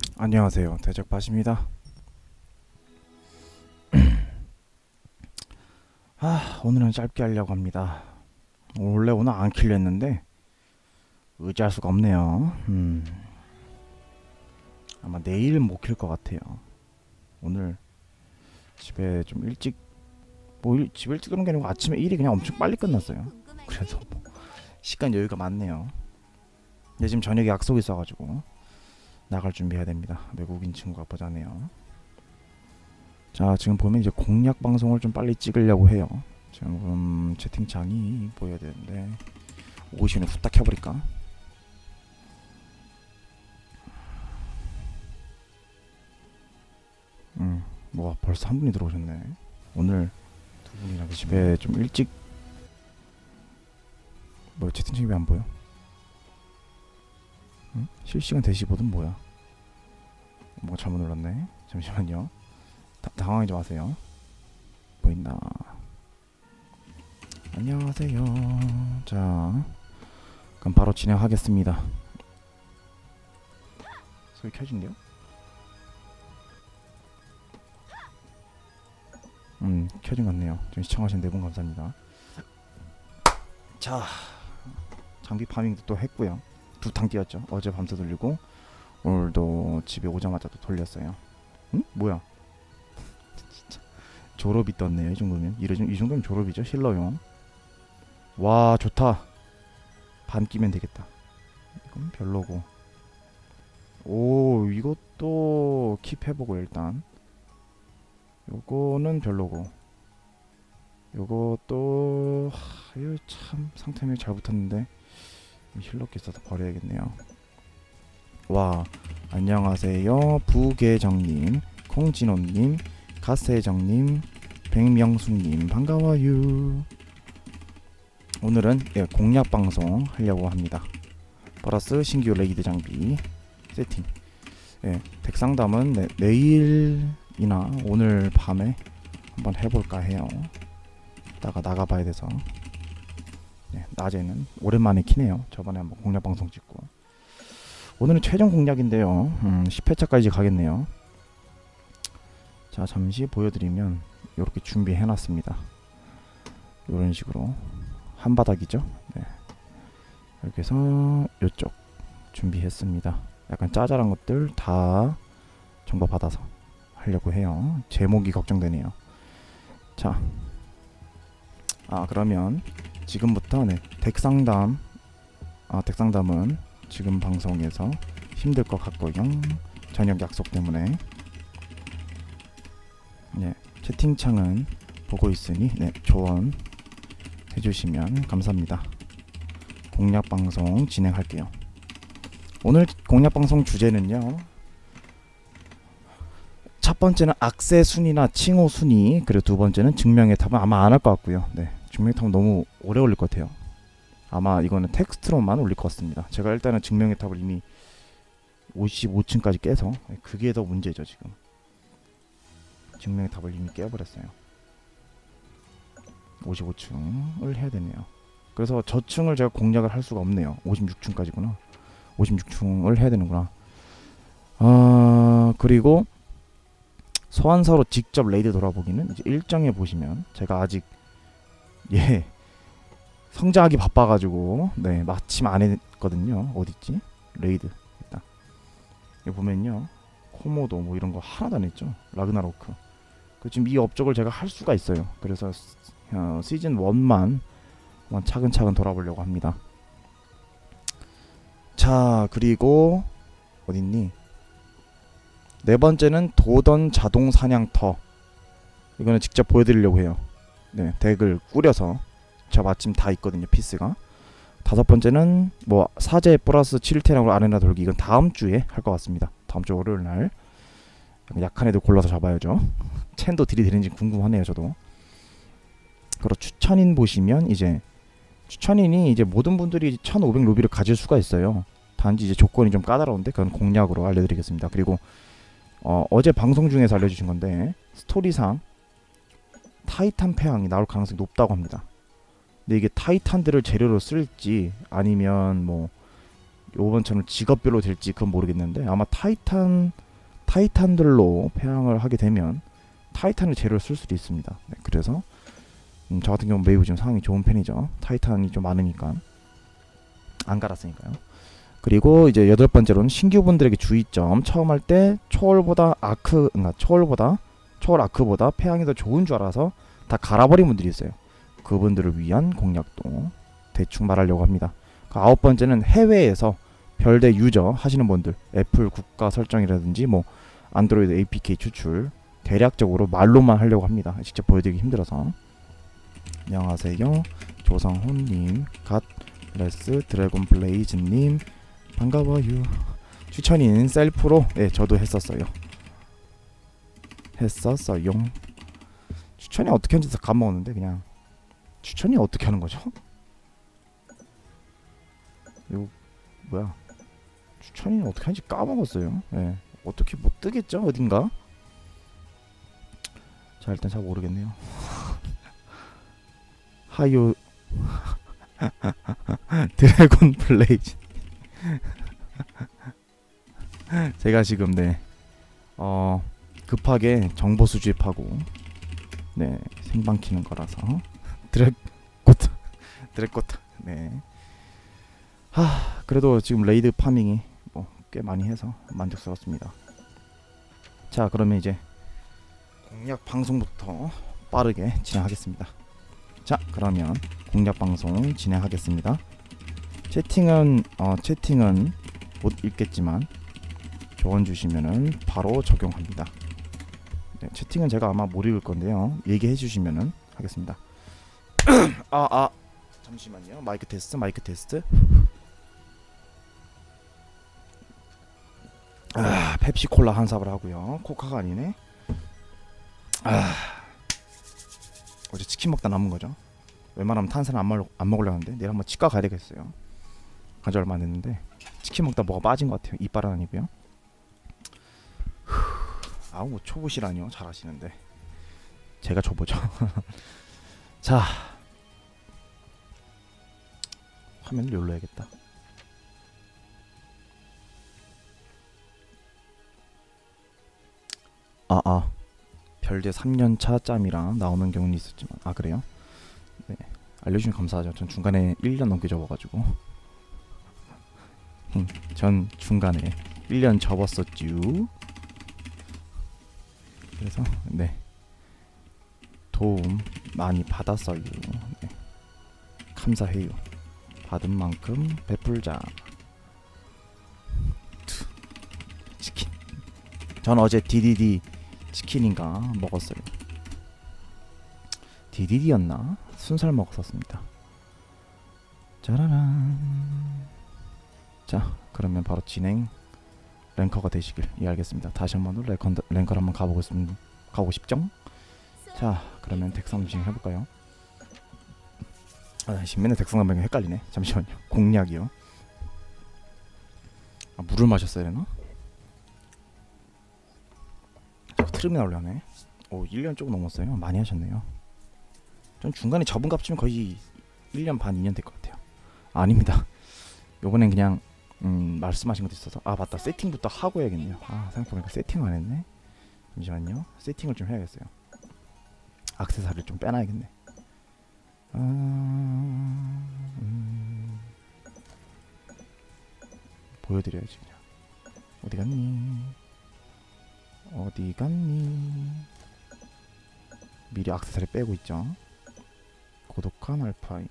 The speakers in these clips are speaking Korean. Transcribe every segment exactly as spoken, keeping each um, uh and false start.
안녕하세요, 대적밭입니다. 아, 오늘은 짧게 하려고 합니다. 원래 오늘 안 킬려 했는데 의지할 수가 없네요. 음, 아마 내일 못 킬 것 같아요. 오늘 집에 좀 일찍 뭐 일, 집 일찍 오는 게 아니고 아침에 일이 그냥 엄청 빨리 끝났어요. 그래서 뭐 시간 여유가 많네요. 근데 지금 저녁에 약속이 있어가지고 나갈 준비해야 됩니다. 외국인 친구가 보자네요. 자, 지금 보면 이제 공략 방송을 좀 빨리 찍으려고 해요. 지금 채팅창이 보여야 되는데 오기 전에 후딱 켜버릴까? 음, 뭐 벌써 한 분이 들어오셨네. 오늘 두 분이나 집에 좀 일찍 뭐 채팅창이 왜 안 보여? 응? 실시간 대시보드는 뭐야? 뭐가 잘못 눌렀네. 잠시만요. 다, 당황하지 마세요. 보인다. 안녕하세요. 자, 그럼 바로 진행하겠습니다. 소리 켜진대요? 음, 켜진 것 같네요. 지금 시청하신 네 분 감사합니다. 자, 장비 파밍도 또 했고요. 두 탕 뛰었죠. 어제 밤새 돌리고 오늘도 집에 오자마자 또 돌렸어요. 응? 뭐야? 진짜 졸업이 떴네요. 이 정도면 이, 이 정도면 졸업이죠. 힐러용. 와, 좋다. 반 끼면 되겠다. 이건 별로고. 오, 이것도 킵해보고 일단 요거는 별로고, 요것도 하, 이거 참 상태명이 잘 붙었는데 힐러기 있어서 버려야겠네요. 와, 안녕하세요. 부계정님, 콩진호님, 가세정님, 백명숙님 반가워요. 오늘은 예, 공략 방송 하려고 합니다. 플러스 신규 레이드 장비 세팅. 예, 덱상담은 네, 내일이나 오늘 밤에 한번 해볼까 해요. 이따가 나가봐야 돼서. 네, 낮에는 오랜만에 키네요. 저번에 한번 공략 방송 찍고. 오늘은 최종 공략인데요. 음, 십 회차까지 가겠네요. 자, 잠시 보여드리면 이렇게 준비해놨습니다. 이런 식으로 한 바닥이죠. 네. 이렇게 해서 이쪽 준비했습니다. 약간 짜잘한 것들 다 정보 받아서 하려고 해요. 제목이 걱정되네요. 자, 아 그러면 지금부터 네, 덱상담 아 덱상담은 지금 방송에서 힘들 것 같고요. 저녁 약속 때문에. 네, 채팅창은 보고 있으니 네, 조언 해주시면 감사합니다. 공략 방송 진행할게요. 오늘 공략 방송 주제는요, 첫 번째는 악세 순위나 칭호 순위, 그리고 두 번째는 증명의 탑은 아마 안 할 것 같고요. 네, 증명의 탑은 너무 오래 걸릴 것 같아요. 아마 이거는 텍스트로만 올릴 것 같습니다. 제가 일단은 증명의 탑을 이미 오십오 층까지 깨서, 그게 더 문제죠. 지금 증명의 탑을 이미 깨버렸어요. 오십오 층을 해야 되네요. 그래서 저층을 제가 공략을 할 수가 없네요. 오십육 층까지구나. 오십육 층을 해야 되는구나. 아, 그리고 소환사로 직접 레이드 돌아보기는 이제 일정에 보시면, 제가 아직 예 성장하기 바빠가지고 네 마침 안 했거든요. 어딨지? 레이드 일단 여기 보면요, 코모도 뭐 이런 거 하나도 안 했죠. 라그나로크. 그 지금 이 업적을 제가 할 수가 있어요. 그래서 어, 시즌 일만 차근차근 돌아보려고 합니다. 자, 그리고 어딨니? 네 번째는 도던 자동 사냥터. 이거는 직접 보여드리려고 해요. 네, 덱을 꾸려서. 저 마침 다 있거든요, 피스가. 다섯 번째는 뭐 사제 플러스 칠 테라고 아레나 돌기. 이건 다음 주에 할 것 같습니다. 다음 주 월요일 날. 약한 애들 골라서 잡아야죠. 첸도 딜이 되는지 궁금하네요, 저도. 그리고 추천인 보시면 이제 추천인이 이제 모든 분들이 천오백 루비를 가질 수가 있어요. 단지 이제 조건이 좀 까다로운데 그건 공략으로 알려드리겠습니다. 그리고 어, 어제 방송 중에서 알려주신 건데, 스토리상 타이탄 폐왕이 나올 가능성이 높다고 합니다. 근데 이게 타이탄들을 재료로 쓸지 아니면 뭐 요번처럼 직업별로 될지 그건 모르겠는데 아마 타이탄 타이탄들로 폐항을 하게 되면 타이탄을 재료로 쓸 수도 있습니다. 네, 그래서 음, 저 같은 경우 매우 지금 상황이 좋은 편이죠. 타이탄이 좀 많으니까 안 갈았으니까요. 그리고 이제 여덟 번째로는 신규분들에게 주의점. 처음 할 때 초월보다 아크, 그러니까 초월보다 초월 아크보다 폐항이 더 좋은 줄 알아서 다 갈아버린 분들이 있어요. 그분들을 위한 공략도 대충 말하려고 합니다. 그 아홉 번째는 해외에서 별대 유저 하시는 분들, 애플 국가 설정이라든지 뭐 안드로이드 에이피케이 추출 대략적으로 말로만 하려고 합니다. 직접 보여드리기 힘들어서. 안녕하세요, 조성훈님, 갓레스 드래곤 블레이즈님 반가워요. 추천인 셀프로 네 저도 했었어요. 했었어요. 추천이 어떻게 하는지 다 까먹었는데 그냥 추천이 어떻게 하는 거죠? 이거 뭐야? 추천이 어떻게 하는지 까먹었어요. 네. 어떻게 못 뜨겠죠? 어딘가? 자 일단 잘 모르겠네요. 하유 드래곤 블레이즈 제가 지금 네 어 급하게 정보 수집하고 네 생방 키는 거라서 드래꼬트 드래꼬트 네 하 그래도 지금 레이드 파밍이 뭐 꽤 많이 해서 만족스럽습니다. 자 그러면 이제 공략 방송부터 빠르게 진행하겠습니다. 자 그러면 공략 방송 진행하겠습니다. 채팅은 어 채팅은 못 읽겠지만 조언 주시면은 바로 적용합니다. 네, 채팅은 제가 아마 못 읽을 건데요. 얘기해 주시면은 하겠습니다. 아, 아. 잠시만요. 마이크 테스트, 마이크 테스트. 아, 펩시 콜라 한 삽을 하고요. 코카가 아니네. 아. 어제 치킨 먹다 남은 거죠. 웬만하면 탄산 안 먹, 안 먹으려고 하는데 내일 한번 치과 가야 되겠어요. 간지 얼마 안 됐는데 치킨 먹다 뭐가 빠진 것 같아요. 이빨은 아니고요. 아우 뭐 초보시라니요. 잘하시는데 제가 초보죠. 자 화면을 여기로 해야겠다. 아아 아. 별대 삼 년차 짬이랑 나오는 경우는 있었지만 아 그래요? 네 알려주시면 감사하죠. 전 중간에 일 년 넘게 접어가지고 전 중간에 일 년 접었었쥬. 그래서 네 도움 많이 받았어요. 네. 감사해요. 받은 만큼 베풀자. 치킨. 전 어제 디디디 치킨인가 먹었어요. 디디디였나? 순살 먹었었습니다. 짜라란. 자 그러면 바로 진행 랭커가 되시길 예 알겠습니다. 다시 한번 랭커, 랭커를 한번 가보고, 싶, 가보고 싶죠? 자 그러면 덱상 진행 해볼까요? 아 지금 맨날 덱상 가면 헷갈리네. 잠시만요. 공략이요. 아 물을 마셨어야 되나? 트름이 나오려네. 오 일 년 조금 넘었어요. 많이 하셨네요. 전 중간에 접은 값이면 거의 일 년 반 이 년 될 것 같아요. 아, 아닙니다. 요번엔 그냥 음 말씀하신 것도 있어서 아 맞다 세팅부터 하고 해야겠네요. 아 생각해보니까 세팅을 안 했네. 잠시만요. 세팅을 좀 해야겠어요. 액세서리를 좀 빼놔야겠네. 아, 음, 보여드려야지 그냥. 어디 갔니? 어디 갔니? 미리 액세서리 빼고 있죠. 고독한 알파인.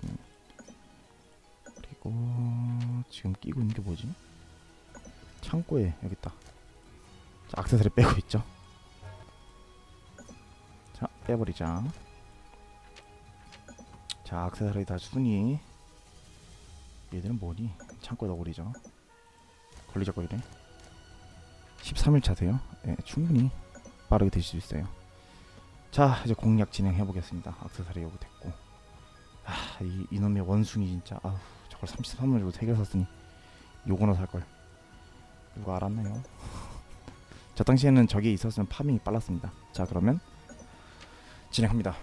그리고 지금 끼고 있는 게 뭐지? 창고에 여기 있다. 자, 액세서리 빼고 있죠. 자, 빼버리자. 자, 액세서리 다 순위. 얘들은 뭐니? 창고에 넣어버리죠. 걸리적거리네. 십삼 일 차세요. 네, 충분히 빠르게 되실 수 있어요. 자, 이제 공략 진행해보겠습니다. 액세서리 요거 됐고. 아, 이, 이놈의 원숭이 진짜. 아우, 저걸 삼십삼 원 주고 세 개 샀으니 요거나 살걸. 이거 알았나요? 저 당시에는 저게 있었으면 파밍이 빨랐습니다. 자, 그러면 진행합니다.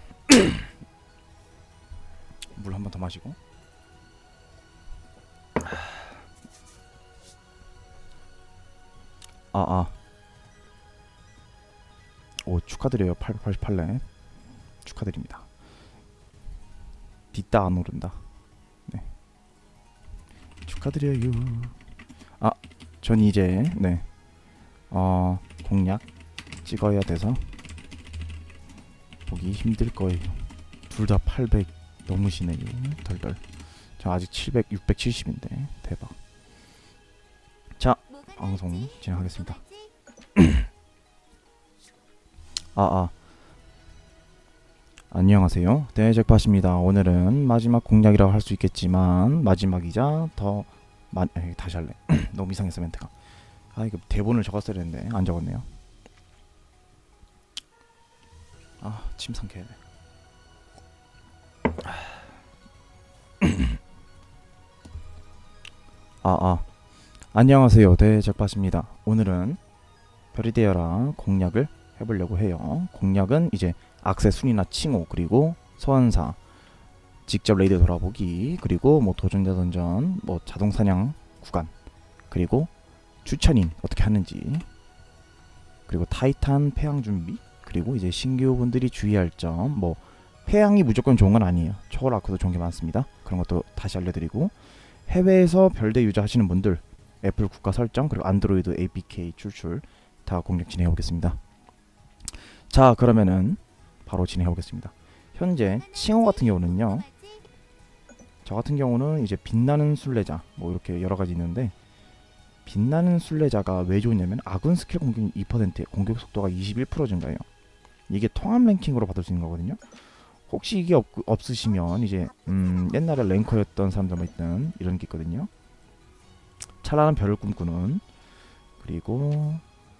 물 한 번 더 마시고. 아아 오 축하드려요. 팔백팔십팔 렙 축하드립니다. 뒷다 안 오른다. 네 축하드려요. 아 전 이제 네 어 공략 찍어야 돼서 보기 힘들 거예요. 둘 다 팔백 넘으시네요. 덜덜. 저 아직 칠백, 육백칠십인데 대박. 자 방송 진행하겠습니다. 아아 아. 안녕하세요. 대잭팟입니다. 오늘은 마지막 공략이라고 할 수 있겠지만 마지막이자 더 마... 에이, 다시 할래. 너무 이상했어 멘트가. 아 이거 대본을 적었어야 했는데 안 적었네요. 아 침 삼켜야 돼. 아아 아. 안녕하세요. 대잭팟입니다. 오늘은 별이 되어라 공략을 해보려고 해요. 공략은 이제 악세 순위나 칭호 그리고 소환사 직접 레이드 돌아보기 그리고 뭐 도전자 던전 뭐 자동 사냥 구간 그리고 추천인 어떻게 하는지 그리고 타이탄 폐양 준비 그리고 이제 신규 분들이 주의할 점 뭐 회양이 무조건 좋은 건 아니에요. 초월 아크도 좋은 게 많습니다. 그런 것도 다시 알려드리고 해외에서 별대 유저 하시는 분들 애플 국가 설정 그리고 안드로이드 에이피케이 출출 다 공략 진행해 보겠습니다. 자 그러면은 바로 진행해 보겠습니다. 현재 칭호 같은 경우는요. 저 같은 경우는 이제 빛나는 순례자 뭐 이렇게 여러 가지 있는데 빛나는 순례자가 왜 좋냐면 아군 스킬 공격이 이 퍼센트 공격 속도가 이십일 퍼센트 증가해요. 이게 통합 랭킹으로 받을 수 있는 거거든요. 혹시 이게 없, 없으시면 이제 음, 옛날에 랭커였던 사람들만 있던 이런 게 있거든요. 찬란한 별을 꿈꾸는 그리고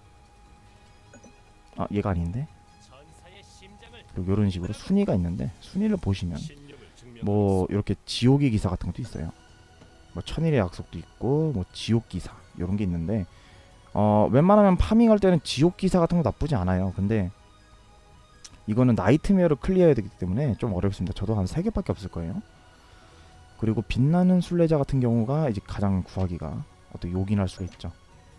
아 얘가 아닌데 그리고 이런 식으로 순위가 있는데 순위를 보시면 뭐 이렇게 지옥의 기사 같은 것도 있어요. 뭐 천일의 약속도 있고 뭐 지옥 기사 이런 게 있는데 어 웬만하면 파밍할 때는 지옥 기사 같은 거 나쁘지 않아요. 근데 이거는 나이트메어를 클리어해야 되기 때문에 좀 어렵습니다. 저도 한 세 개밖에 없을 거예요. 그리고 빛나는 순례자 같은 경우가 이제 가장 구하기가 또 요긴할 수가 있죠.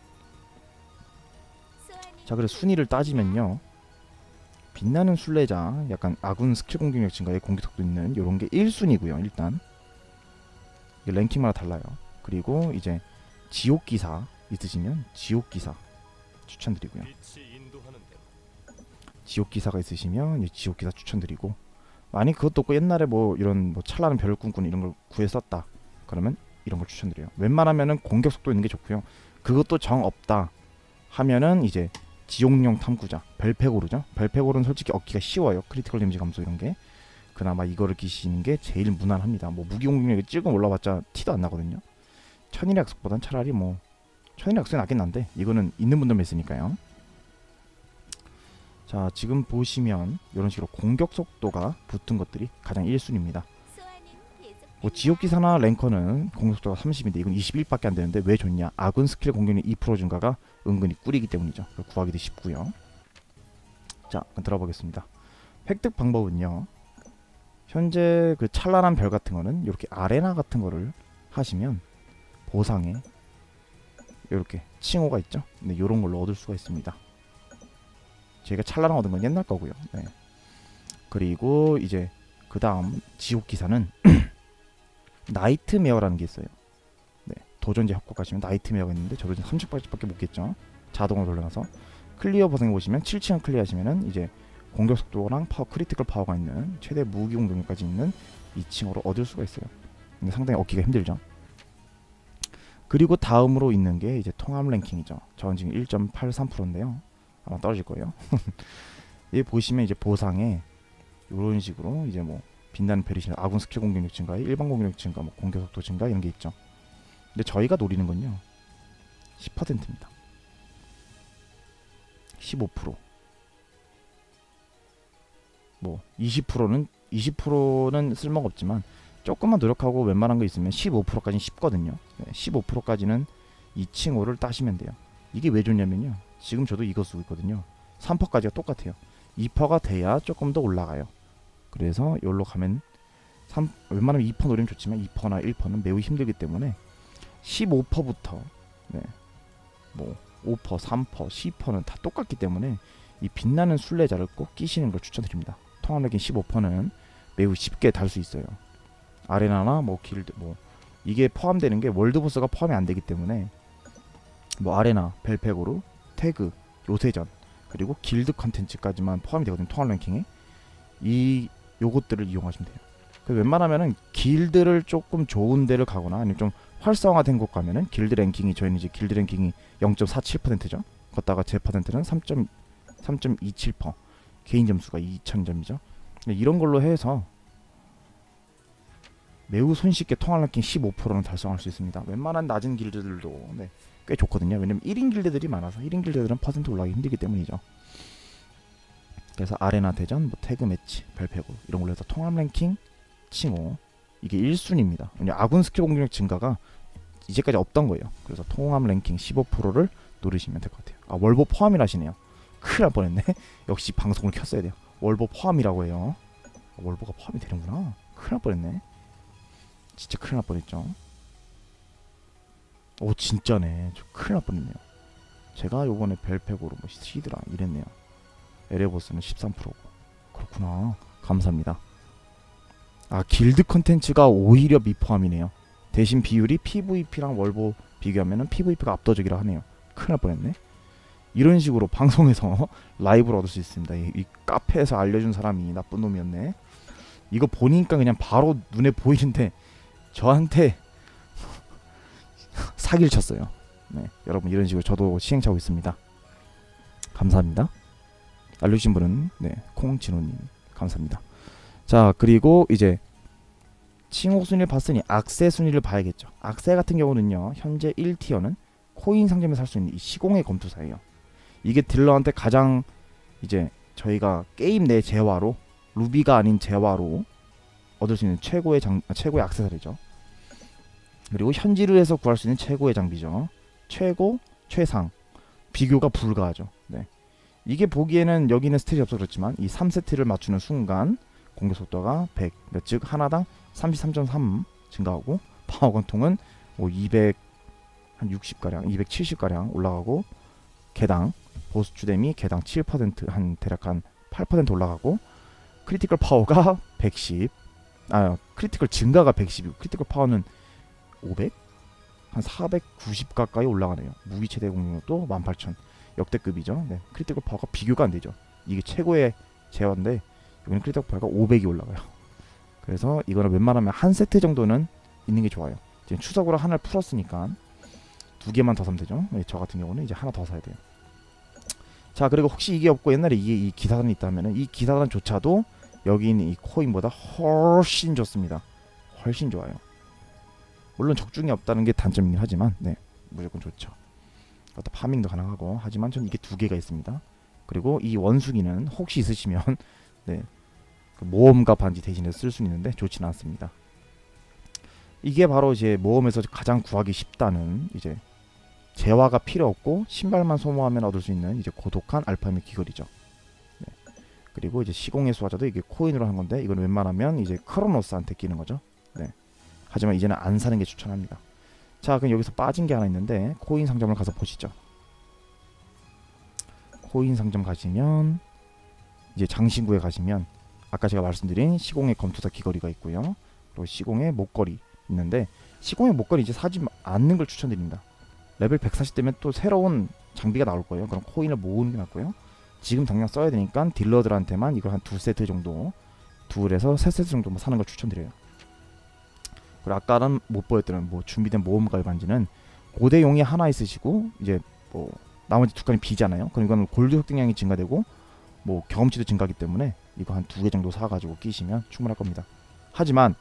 자 그래서 순위를 따지면요. 빛나는 순례자 약간 아군 스킬 공격력 증가에 공격속도 있는 요런 게 일 순위고요. 일단 이게 랭킹마다 달라요. 그리고 이제 지옥기사 있으시면 지옥기사 추천드리고요. 지옥기사가 있으시면 지옥기사 추천드리고 만약 그것도 없고 옛날에 뭐 이런 뭐 찬란한 별을 꿈꾸는 이런 걸 구해 썼다 그러면 이런 걸 추천드려요. 웬만하면은 공격속도 있는 게 좋고요. 그것도 정 없다 하면은 이제 지옥령 탐구자 벨페고르죠. 벨페고르는 솔직히 얻기가 쉬워요. 크리티컬 데미지 감소 이런게 그나마 이거를 끼시는 게 제일 무난합니다. 뭐 무기 공격력이 조금 올라봤자 티도 안 나거든요. 천일의 약속보단 차라리 뭐 천일의 약속이 낫긴 한데 이거는 있는 분들만 있으니까요. 자 지금 보시면 이런 식으로 공격 속도가 붙은 것들이 가장 일 순위입니다. 뭐 지옥기사나 랭커는 공격속도가 삼십인데 이건 이십일밖에 안 되는데 왜 좋냐? 아군 스킬 공격력 이 퍼센트 증가가 은근히 꿀이기 때문이죠. 구하기도 쉽고요. 자 그럼 들어보겠습니다. 획득 방법은요. 현재 그 찬란한 별 같은 거는 이렇게 아레나 같은 거를 하시면 보상에 이렇게 칭호가 있죠. 근데 이런 걸로 얻을 수가 있습니다. 제가 찬란한 얻은 건 옛날 거고요. 네. 그리고 이제 그 다음 지옥기사는 나이트메어라는 게 있어요. 네. 도전제 협곡 가시면 나이트메어가 있는데 저도 지금 삼십 발밖에 못 깼죠. 자동으로 돌려놔서 클리어 버튼에 보시면 칠 층을 클리어하시면은 이제 공격 속도랑 파워 크리티컬 파워가 있는 최대 무기 공격력까지 있는 이 층으로 얻을 수가 있어요. 근데 상당히 얻기가 힘들죠. 그리고 다음으로 있는 게 이제 통합 랭킹이죠. 저는 지금 일 점 팔삼 퍼센트인데요. 아마 떨어질 거예요. 여기 보시면 이제 보상에 이런 식으로 이제 뭐 빛나는 별이신 아군 스킬 공격력 증가, 일반 공격력 증가, 뭐 공격 속도 증가 이런 게 있죠. 근데 저희가 노리는 건요. 십 퍼센트입니다. 십오 퍼센트. 뭐 이십 퍼센트는 이십 퍼센트는 쓸모가 없지만 조금만 노력하고 웬만한 거 있으면 십오 퍼센트까지는 쉽거든요. 네, 십오 퍼센트까지는 이 칭호를 따시면 돼요. 이게 왜 좋냐면요. 지금 저도 이거 쓰고 있거든요. 삼 퍼센트까지가 똑같아요. 이 퍼센트가 돼야 조금 더 올라가요. 그래서 여기로 가면 삼, 웬만하면 이 퍼센트 노리면 좋지만 이 퍼센트나 일 퍼센트는 매우 힘들기 때문에 십오 퍼센트부터 네, 뭐 오 퍼센트, 삼 퍼센트, 십 퍼센트는 다 똑같기 때문에 이 빛나는 순례자를 꼭 끼시는 걸 추천드립니다. 통합 랭킹 십오 퍼센트는 매우 쉽게 달 수 있어요. 아레나나 뭐 길드 뭐 이게 포함되는 게 월드보스가 포함이 안 되기 때문에 뭐 아레나, 벨페고르, 태그, 요새전 그리고 길드 컨텐츠까지만 포함이 되거든요. 통합 랭킹에 이 요것들을 이용하시면 돼요. 그래서 웬만하면은 길드를 조금 좋은 데를 가거나 아니면 좀 활성화된 곳 가면은 길드 랭킹이 저희는 이제 길드 랭킹이 영 점 사칠 퍼센트죠. 걷다가 제 퍼센트는 삼 점 이칠 퍼센트 개인 점수가 이천 점이죠. 이런 걸로 해서 매우 손쉽게 통합 랭킹 십오 퍼센트는 달성할 수 있습니다. 웬만한 낮은 길드들도 네, 꽤 좋거든요. 왜냐면 일 인 길드들이 많아서 일 인 길드들은 퍼센트 올라가기 힘들기 때문이죠. 그래서 아레나 대전, 뭐 태그 매치, 벨페고 이런 걸로 해서 통합 랭킹 칭호 이게 일 순위입니다. 왜냐면 아군 스킬 공격력 증가가 이제까지 없던 거예요. 그래서 통합 랭킹 십오 퍼센트를 노리시면 될 것 같아요. 아 월보 포함이라시네요. 큰일 날 뻔했네. 역시 방송을 켰어야 돼요. 월보 포함이라고 해요. 아, 월보가 포함이 되는구나. 큰일 날 뻔했네. 진짜 큰일 날 뻔했죠. 오 진짜네. 저 큰일 날 뻔했네요. 제가 요번에 벨페고로 뭐 시드라 이랬네요. 에레보스는 십삼 퍼센트고 그렇구나. 감사합니다. 아 길드 컨텐츠가 오히려 미포함이네요. 대신 비율이 피브이피랑 월보 비교하면은 피브이피가 압도적이라 하네요. 큰일 날 뻔했네. 이런 식으로 방송에서 라이브를 얻을 수 있습니다. 이, 이 카페에서 알려준 사람이 나쁜 놈이었네. 이거 보니까 그냥 바로 눈에 보이는데 저한테 사기를 쳤어요. 네, 여러분 이런 식으로 저도 시행착오 있습니다. 감사합니다. 알려주신 분은 네, 콩진호님 감사합니다. 자 그리고 이제 칭호 순위를 봤으니 악세 순위를 봐야겠죠. 악세 같은 경우는요 현재 일 티어는 코인 상점에서 살 수 있는 이 시공의 검투사예요. 이게 딜러한테 가장 이제 저희가 게임 내 재화로 루비가 아닌 재화로 얻을 수 있는 최고의 장 아, 최고의 액세서리죠. 그리고 현질에서 구할 수 있는 최고의 장비죠. 최고, 최상 비교가 불가하죠. 네. 이게 보기에는 여기는 스탯이 없어서 그렇지만 이 삼 세트를 맞추는 순간 공격 속도가 백, 즉 하나당 삼십삼 점 삼 증가하고 파워 권통은 뭐 이백 한 육십 가량, 이백칠십 가량 올라가고 개당 보스 주댐이 개당 칠 퍼센트 한 대략 한 팔 퍼센트 올라가고 크리티컬 파워가 백십 아 크리티컬 증가가 백십이고 크리티컬 파워는 오백? 한 사백구십 가까이 올라가네요. 무기 최대 공격력도 만 팔천 역대급이죠. 네, 크리티컬 파워가 비교가 안 되죠. 이게 최고의 제어인데 여기는 크리티컬 파워가 오백이 올라가요. 그래서 이거는 웬만하면 한 세트 정도는 있는 게 좋아요. 지금 추석으로 하나를 풀었으니까 두 개만 더 사면 되죠. 네, 저 같은 경우는 이제 하나 더 사야 돼요. 자 그리고 혹시 이게 없고 옛날에 이게 이 기사단이 있다면은 이 기사단조차도 여기 있는 이 코인보다 훨씬 좋습니다. 훨씬 좋아요. 물론 적중이 없다는 게 단점이긴 하지만 네 무조건 좋죠. 어떤 파밍도 가능하고 하지만 전 이게 두 개가 있습니다. 그리고 이 원숭이는 혹시 있으시면 네 그 모험가 반지 대신에 쓸 수 있는데 좋지는 않습니다. 이게 바로 이제 모험에서 가장 구하기 쉽다는 이제 재화가 필요 없고 신발만 소모하면 얻을 수 있는 이제 고독한 알파미 귀걸이죠. 네. 그리고 이제 시공의 수화자도 이게 코인으로 한 건데 이건 웬만하면 이제 크로노스한테 끼는 거죠. 네. 하지만 이제는 안 사는 게 추천합니다. 자 그럼 여기서 빠진 게 하나 있는데 코인 상점을 가서 보시죠. 코인 상점 가시면 이제 장신구에 가시면 아까 제가 말씀드린 시공의 검투사 귀걸이가 있고요. 그리고 시공의 목걸이 있는데 시공의 목걸이 이제 사지 않는 걸 추천드립니다. 레벨 백사십 되면 또 새로운 장비가 나올 거예요. 그럼 코인을 모으는 게 낫고요. 지금 당장 써야 되니까 딜러들한테만 이걸 한 두 세트 정도 둘에서 세 세트 정도 사는 걸 추천드려요. 그리고 아까는 못 보였던 뭐 준비된 모험가의 반지는 고대용이 하나 있으시고 이제 뭐 나머지 두 칸이 비잖아요. 그럼 이건 골드 획득량이 증가되고 뭐 경험치도 증가하기 때문에 이거 한 두 개 정도 사가지고 끼시면 충분할 겁니다. 하지만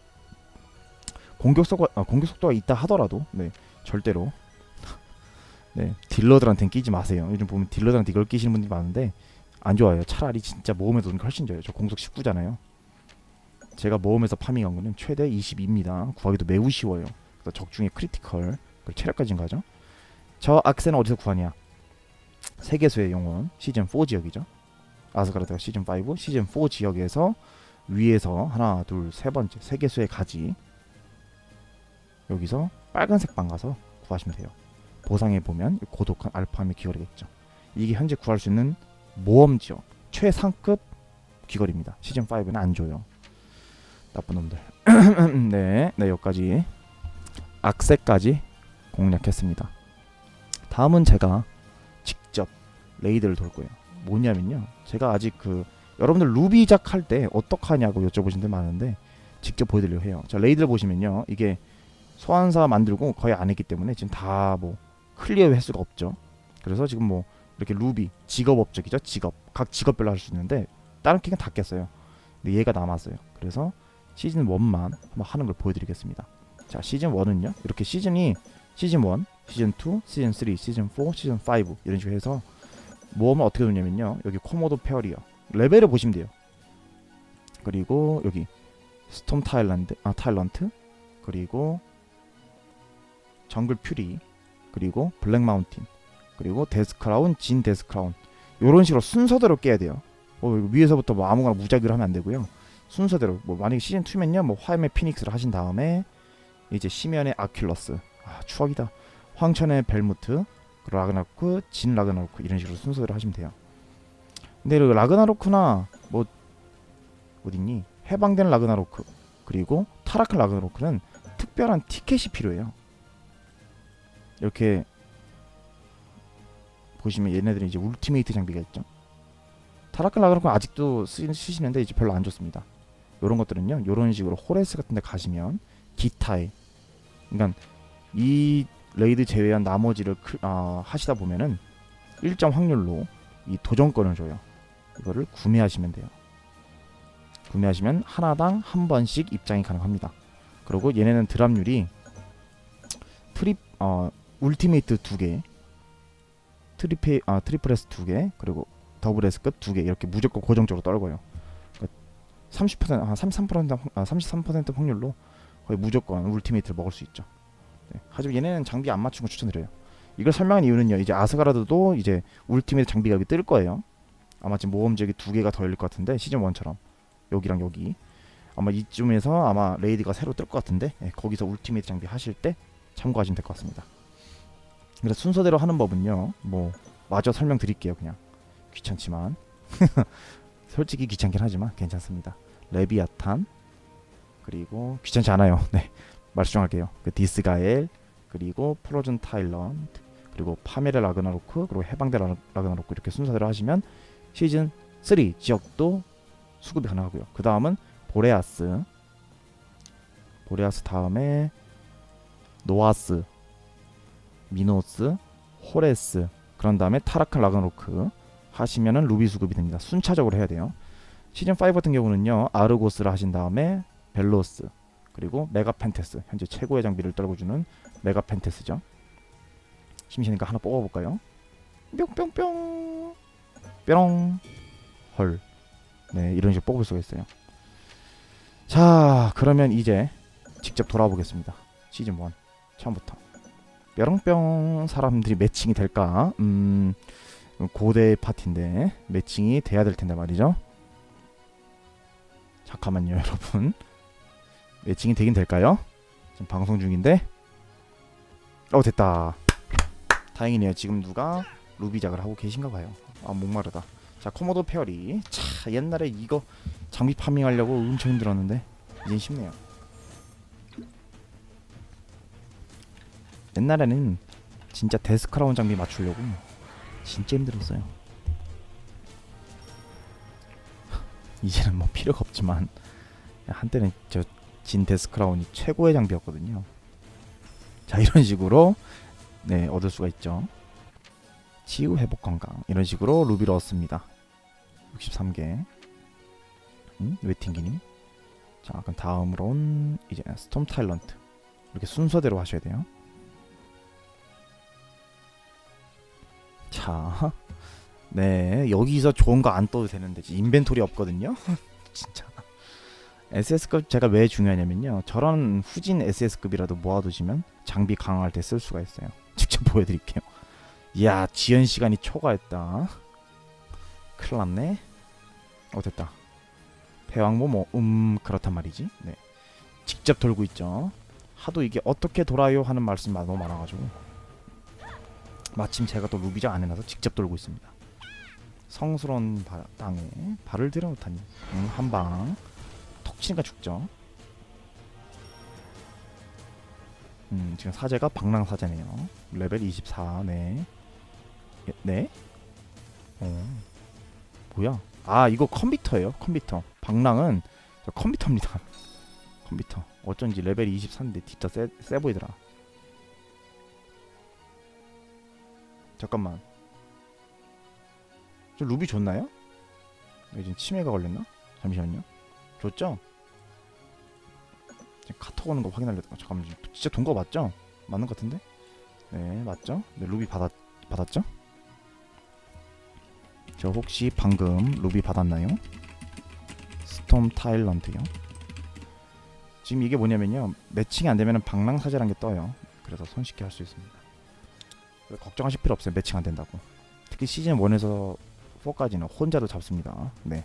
공격 속도가, 아, 공격 속도가 있다 하더라도 네 절대로 네 딜러들한테는 끼지 마세요. 요즘 보면 딜러들한테 이걸 끼시는 분들이 많은데 안 좋아요. 차라리 진짜 모험에서 오는 게 훨씬 좋아요. 저 공속 십구잖아요. 제가 모험에서 파밍한 거는 최대 이십이입니다. 구하기도 매우 쉬워요. 그래서 적중에 크리티컬 그리고 체력까지 증가하죠. 저 악세는 어디서 구하냐? 세계수의 영혼 시즌 사 지역이죠. 아스가르드가 시즌 오, 시즌 사 지역에서 위에서 하나, 둘, 세 번째 세계수의 가지 여기서 빨간색 방 가서 구하시면 돼요. 보상해 보면 고독한 알파함의 귀걸이겠죠. 이게 현재 구할 수 있는 모험 지역 최상급 귀걸이입니다. 시즌 오는 안 줘요. 나쁜 놈들. 네, 네 여기까지 악세까지 공략했습니다. 다음은 제가 직접 레이드를 돌 거예요. 뭐냐면요, 제가 아직 그 여러분들 루비작 할 때 어떻게 하냐고 여쭤보신 분들 많은데 직접 보여드리려고 해요. 자, 레이드를 보시면요, 이게 소환사 만들고 거의 안 했기 때문에 지금 다 뭐 클리어 횟수가 없죠. 그래서 지금 뭐 이렇게 루비 직업 업적이죠. 직업 각 직업별로 할 수 있는데 다른 킥은 다 깼어요. 근데 얘가 남았어요. 그래서 시즌 일만 한번 하는 걸 보여드리겠습니다. 자, 시즌 일은요 이렇게 시즌이 시즌 일, 시즌 이, 시즌 삼, 시즌 사, 시즌 오 이런 식으로 해서 모험을 어떻게 되냐면요, 여기 코모도 페어리어 레벨을 보시면 돼요. 그리고 여기 스톰 타일란드 아 타일런트, 그리고 정글 퓨리, 그리고 블랙 마운틴, 그리고 데스크라운, 진 데스크라운, 요런 식으로 순서대로 깨야 돼요. 뭐 위에서부터 뭐 아무거나 무작위로 하면 안 되고요. 순서대로 뭐 만약에 시즌 이면요 뭐 화염의 피닉스를 하신 다음에 이제 시면의 아큘러스, 아 추억이다, 황천의 벨무트, 라그나로크, 진 라그나로크 이런 식으로 순서대로 하시면 돼요. 근데 그 라그나로크나 뭐 어딨니 해방된 라그나로크, 그리고 타락한 라그나로크는 특별한 티켓이 필요해요. 이렇게 보시면 얘네들이 이제 울티메이트 장비가 있죠. 타락한 라그나로크는 아직도 쓰, 쓰시는데 이제 별로 안 좋습니다. 요런 것들은요 요런 식으로 호레스 같은 데 가시면 기타에, 그러니까 이 레이드 제외한 나머지를 크, 아, 하시다 보면은 일정 확률로 이 도전권을 줘요. 이거를 구매하시면 돼요. 구매하시면 하나당 한 번씩 입장이 가능합니다. 그리고 얘네는 드랍률이 트립 어 울티메이트 두 개, 트리페 아 트리플 S 두 개, 그리고 더블 S급 두 개 이렇게 무조건 고정적으로 떨궈요. 그러니까 삼십 퍼센트 아 삼십삼 퍼센트 아 삼십삼 퍼센트 확률로 거의 무조건 울티메이트를 먹을 수 있죠. 네. 하지만 얘네는 장비 안 맞춘 거 추천드려요. 이걸 설명한 이유는요, 이제 아스가르드도 이제 울티메이트 장비가 여기 뜰 거예요. 아마 지금 모험 지역이 두 개가 더 열릴 것 같은데 시즌 일처럼 여기랑 여기 아마 이쯤에서 아마 레이드가 새로 뜰 것 같은데, 네, 거기서 울티메이트 장비 하실 때 참고하시면 될 것 같습니다. 그래서 순서대로 하는 법은요, 뭐 마저 설명드릴게요. 그냥 귀찮지만 솔직히 귀찮긴 하지만 괜찮습니다. 레비아탄, 그리고 귀찮지 않아요. 네, 말수정할게요. 그 디스가엘, 그리고 프로즌 타일런트, 그리고 파메레 라그나로크, 그리고 해방대 라그나로크 이렇게 순서대로 하시면 시즌 삼 지역도 수급이 가능하고요. 그 다음은 보레아스, 보레아스 다음에 노아스, 미노스, 호레스, 그런 다음에 타라칸 라그나로크 하시면은 루비 수급이 됩니다. 순차적으로 해야 돼요. 시즌 오 같은 경우는요 아르고스를 하신 다음에 벨로스, 그리고 메가 펜테스, 현재 최고의 장비를 떨궈주는 메가 펜테스죠. 심심하니까 하나 뽑아볼까요? 뿅뿅뿅 뿅 헐. 네, 이런 식으로 뽑을 수가 있어요. 자, 그러면 이제 직접 돌아보겠습니다. 시즌 일 처음부터 뾰롱뿅. 사람들이 매칭이 될까? 음 고대 파티인데 매칭이 돼야 될 텐데 말이죠. 잠깐만요 여러분, 매칭이 되긴 될까요? 지금 방송 중인데. 어 됐다. 다행이네요. 지금 누가 루비작을 하고 계신가 봐요. 아 목마르다. 자, 코모도 페어리. 차, 옛날에 이거 장비 파밍하려고 엄청 힘들었는데 이젠 쉽네요. 옛날에는 진짜 데스크라운 장비 맞추려고 진짜 힘들었어요. 이제는 뭐 필요가 없지만 한때는 저 진 데스크라운이 최고의 장비였거든요. 자, 이런 식으로 네 얻을 수가 있죠. 치유 회복 건강 이런 식으로 루비를 얻습니다. 육십삼 개. 음? 웨팅기님. 자, 그럼 다음으론 이제 스톰 타일런트 이렇게 순서대로 하셔야 돼요. 자, 네 여기서 좋은 거 안 떠도 되는데 인벤토리 없거든요. 진짜 에스에스급 제가 왜 중요하냐면요, 저런 후진 에스에스급이라도 모아두시면 장비 강화할 때 쓸 수가 있어요. 직접 보여드릴게요. 이야, 지연 시간이 초과했다. 큰일 났네. 어 됐다. 배왕모 뭐 음 그렇단 말이지. 네, 직접 돌고 있죠. 하도 이게 어떻게 돌아요 하는 말씀이 너무 많아가지고 마침 제가 또 루비장 안 해놔서 직접 돌고 있습니다. 성스러운 바, 땅에 발을 들여놓다니. 음, 한방 톡 치니까 죽죠. 음, 지금 사제가 방랑사제네요. 레벨 이십사. 네. 예, 네? 어. 뭐야? 아, 이거 컴퓨터예요. 컴퓨터. 방랑은 저 컴퓨터입니다. 컴퓨터. 어쩐지 레벨이 이십사인데 진짜 세, 세 보이더라. 잠깐만. 저 루비 줬나요? 지금 치매가 걸렸나? 잠시만요. 줬죠? 지금 카톡 오는 거 확인하려다. 아, 잠깐만. 진짜 돈 거 맞죠? 맞는 것 같은데? 네, 맞죠? 네, 루비 받았, 받았죠? 저 혹시 방금 루비 받았나요? 스톰 타일런트요. 지금 이게 뭐냐면요, 매칭이 안되면 방랑사제란 게 떠요. 그래서 손쉽게 할 수 있습니다. 걱정하실 필요 없어요. 매칭 안된다고. 특히 시즌 일에서 사까지는 혼자도 잡습니다. 네.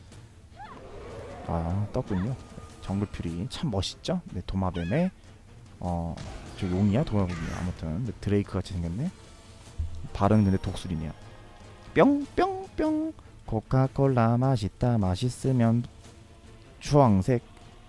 아, 떴군요. 정글퓨리 참 멋있죠? 네, 도마뱀에 어... 저 용이야? 도마뱀이야? 아무튼 네, 드레이크 같이 생겼네. 발은 근데 독수리네요. 뿅뿅뿅. 코카콜라 맛있다. 맛있으면 주황색.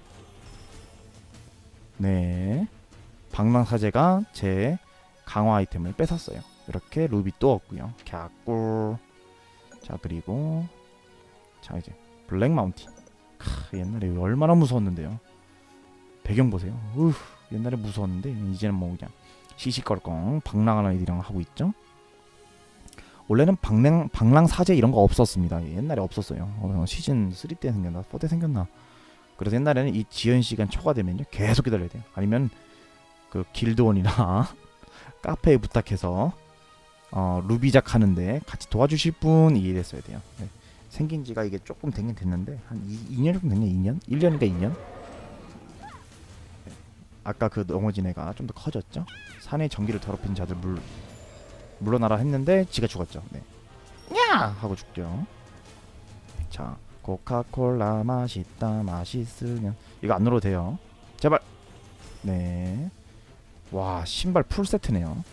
네. 방랑사제가 제 강화 아이템을 뺏었어요. 이렇게 루비 또 얻고요. 갸꿀. 자, 그리고 자, 이제 블랙 마운틴. 크, 옛날에 얼마나 무서웠는데요. 배경 보세요. 우, 옛날에 무서웠는데 이제는 뭐 그냥 시시껄껄 방랑하는 애들이랑 하고 있죠. 원래는 방랑, 방랑사제 이런 거 없었습니다. 옛날에 없었어요. 어, 시즌 삼 때 생겼나? 사 때 생겼나? 그래서 옛날에는 이 지연 시간 초과되면요 계속 기다려야 돼요. 아니면 그 길드원이나 카페에 부탁해서 어, 루비작 하는데 같이 도와주실 분이 이랬어야 돼요. 네. 생긴 지가 이게 조금 되긴 됐는데 한 이 년 정도 됐냐? 이 년? 일 년인가 이 년? 네. 아까 그 넘어진 애가 좀 더 커졌죠? 산의 전기를 더럽힌 자들 물 물러나라 했는데 지가 죽었죠. 네. 야! 하고 죽죠. 자, 코카콜라 맛있다. 맛있으면 이거 안 눌러도 돼요. 제발. 네. 와, 신발 풀세트네요.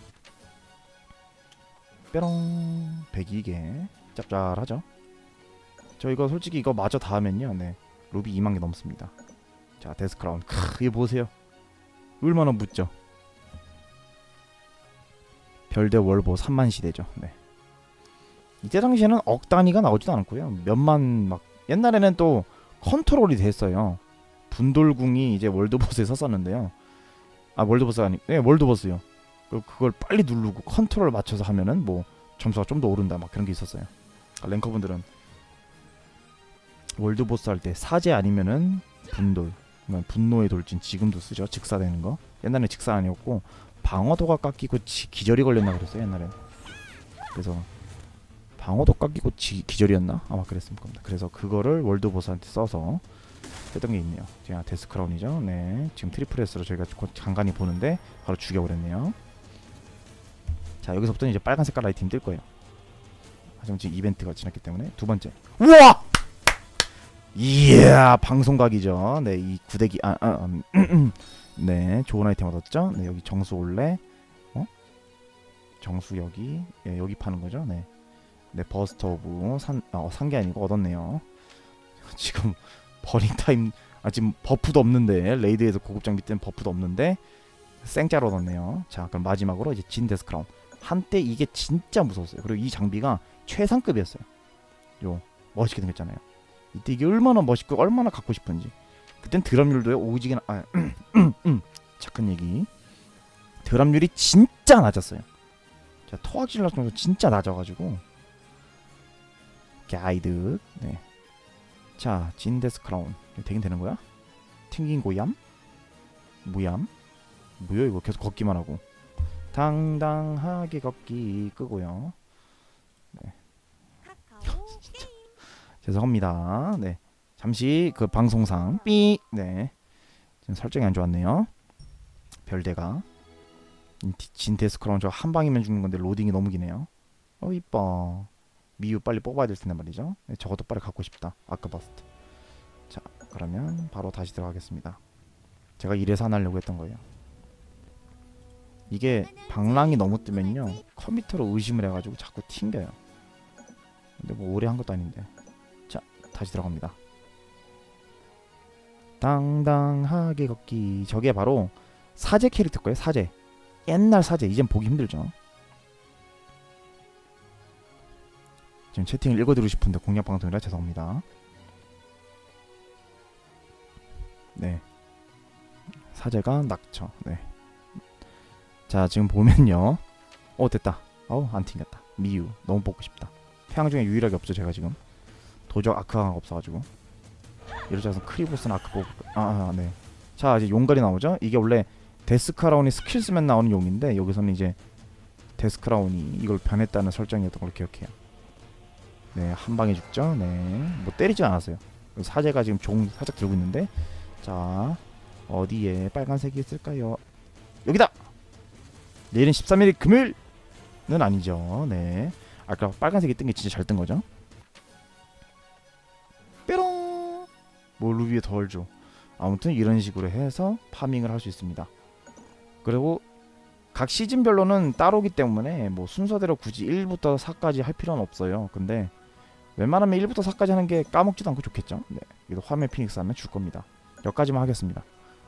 뾰롱. 백이 개. 짭짤하죠? 저 이거 솔직히 이거 마저 닿으면요, 네, 루비 이만 개 넘습니다. 자, 데스크라운. 크, 이거 보세요. 얼마나 묻죠? 별대 월보 삼만 시대죠. 네. 이때 당시에는 억 단위가 나오지도 않았고요. 몇만 막 옛날에는 또 컨트롤이 됐어요. 분돌궁이 이제 월드보스에 섰었는데요. 아, 월드보스가 아니, 네, 월드보스요. 그걸 빨리 누르고 컨트롤 맞춰서 하면은 뭐 점수가 좀 더 오른다 막 그런 게 있었어요. 랭커분들은 월드보스 할 때 사제 아니면은 분돌, 분노의 돌진 지금도 쓰죠. 직사되는 거. 옛날에 직사 아니었고 방어도가 깎이고 지, 기절이 걸렸나 그랬어요. 옛날에. 그래서 방어도 깎이고 지, 기절이었나? 아마 그랬을 겁니다. 그래서 그거를 월드보스한테 써서 했던 게 있네요. 제가 데스크라운이죠. 네, 지금 트리플 S로 저희가 간간히 보는데 바로 죽여버렸네요. 자, 여기서부터는 이제 빨간 색깔 아이템 뜰 거예요. 하지만 지금 이벤트가 지났기 때문에 두 번째. 우와! 이야, 방송각이죠. 네, 이 구대기 아, 아 음, 음, 네, 좋은 아이템 얻었죠. 네, 여기 정수 올래? 어? 정수 여기, 예, 여기 파는 거죠. 네, 네, 버스터 오브 산, 어, 산 게 아니고 얻었네요. 지금 버닝 타임, 아 지금 버프도 없는데 레이드에서 고급 장비 때는 버프도 없는데 생짜로 얻었네요. 자, 그럼 마지막으로 이제 진 데스크라운. 한때 이게 진짜 무서웠어요. 그리고 이 장비가 최상급이었어요. 요 멋있게 생겼잖아요. 이때 이게 얼마나 멋있고 얼마나 갖고 싶은지. 그땐 드랍률도요 오지게 아, 착한 얘기. 드랍률이 진짜 낮았어요. 자, 토악질 정도 진짜 낮아가지고. 가이드. 네. 자, 진데스 크라운. 되긴 되는 거야? 튕긴 고얌? 무얌? 뭐야 이거 계속 걷기만 하고. 당당하게 걷기 끄고요. 네. 죄송합니다. 네, 잠시 그 방송상 삐. 네, 지금 설정이 안 좋았네요. 별대가 진데스크라운 저 한 방이면 죽는 건데 로딩이 너무 기네요. 어, 이뻐. 미유 빨리 뽑아야 될 텐데 말이죠. 네, 저것도 빨리 갖고 싶다. 아까 버스트. 자, 그러면 바로 다시 들어가겠습니다. 제가 이래서 안 하려고 했던 거예요. 이게 방랑이 너무 뜨면요 컴퓨터로 의심을 해가지고 자꾸 튕겨요. 근데 뭐 오래 한 것도 아닌데. 자 다시 들어갑니다. 당당하게 걷기. 저게 바로 사제 캐릭터 거예요. 사제. 옛날 사제. 이젠 보기 힘들죠. 지금 채팅을 읽어드리고 싶은데 공략 방송이라 죄송합니다. 네. 사제가 낙처. 네. 자 지금 보면요. 어 됐다. 어우 안 튕겼다. 미유. 너무 뽑고 싶다. 태양 중에 유일하게 없죠 제가 지금. 도적 아크가 없어가지고. 이러자 해서 크리보스는 아크 뽑고. 아, 아 네. 자 이제 용갈이 나오죠. 이게 원래 데스크라운이 스킬 쓰면 나오는 용인데 여기서는 이제 데스크라운이 이걸 변했다는 설정이었던 걸로 기억해요. 네 한방에 죽죠. 네 뭐 때리지 않았어요. 사제가 지금 종 살짝 들고 있는데 자 어디에 빨간색이 있을까요? 여기다! 내일은 십삼 일 금요일은 아니죠. 네 아까 빨간색이 뜬 게 진짜 잘 뜬 거죠. 뾰롱 뭐 루비에 덜죠. 아무튼 이런 식으로 해서 파밍을 할 수 있습니다. 그리고 각 시즌별로는 따로기 때문에 뭐 순서대로 굳이 일부터 사까지 할 필요는 없어요. 근데 웬만하면 일부터 사까지 하는 게 까먹지도 않고 좋겠죠. 네 이거 화면 피닉스 하면 줄 겁니다. 여기까지만 하겠습니다.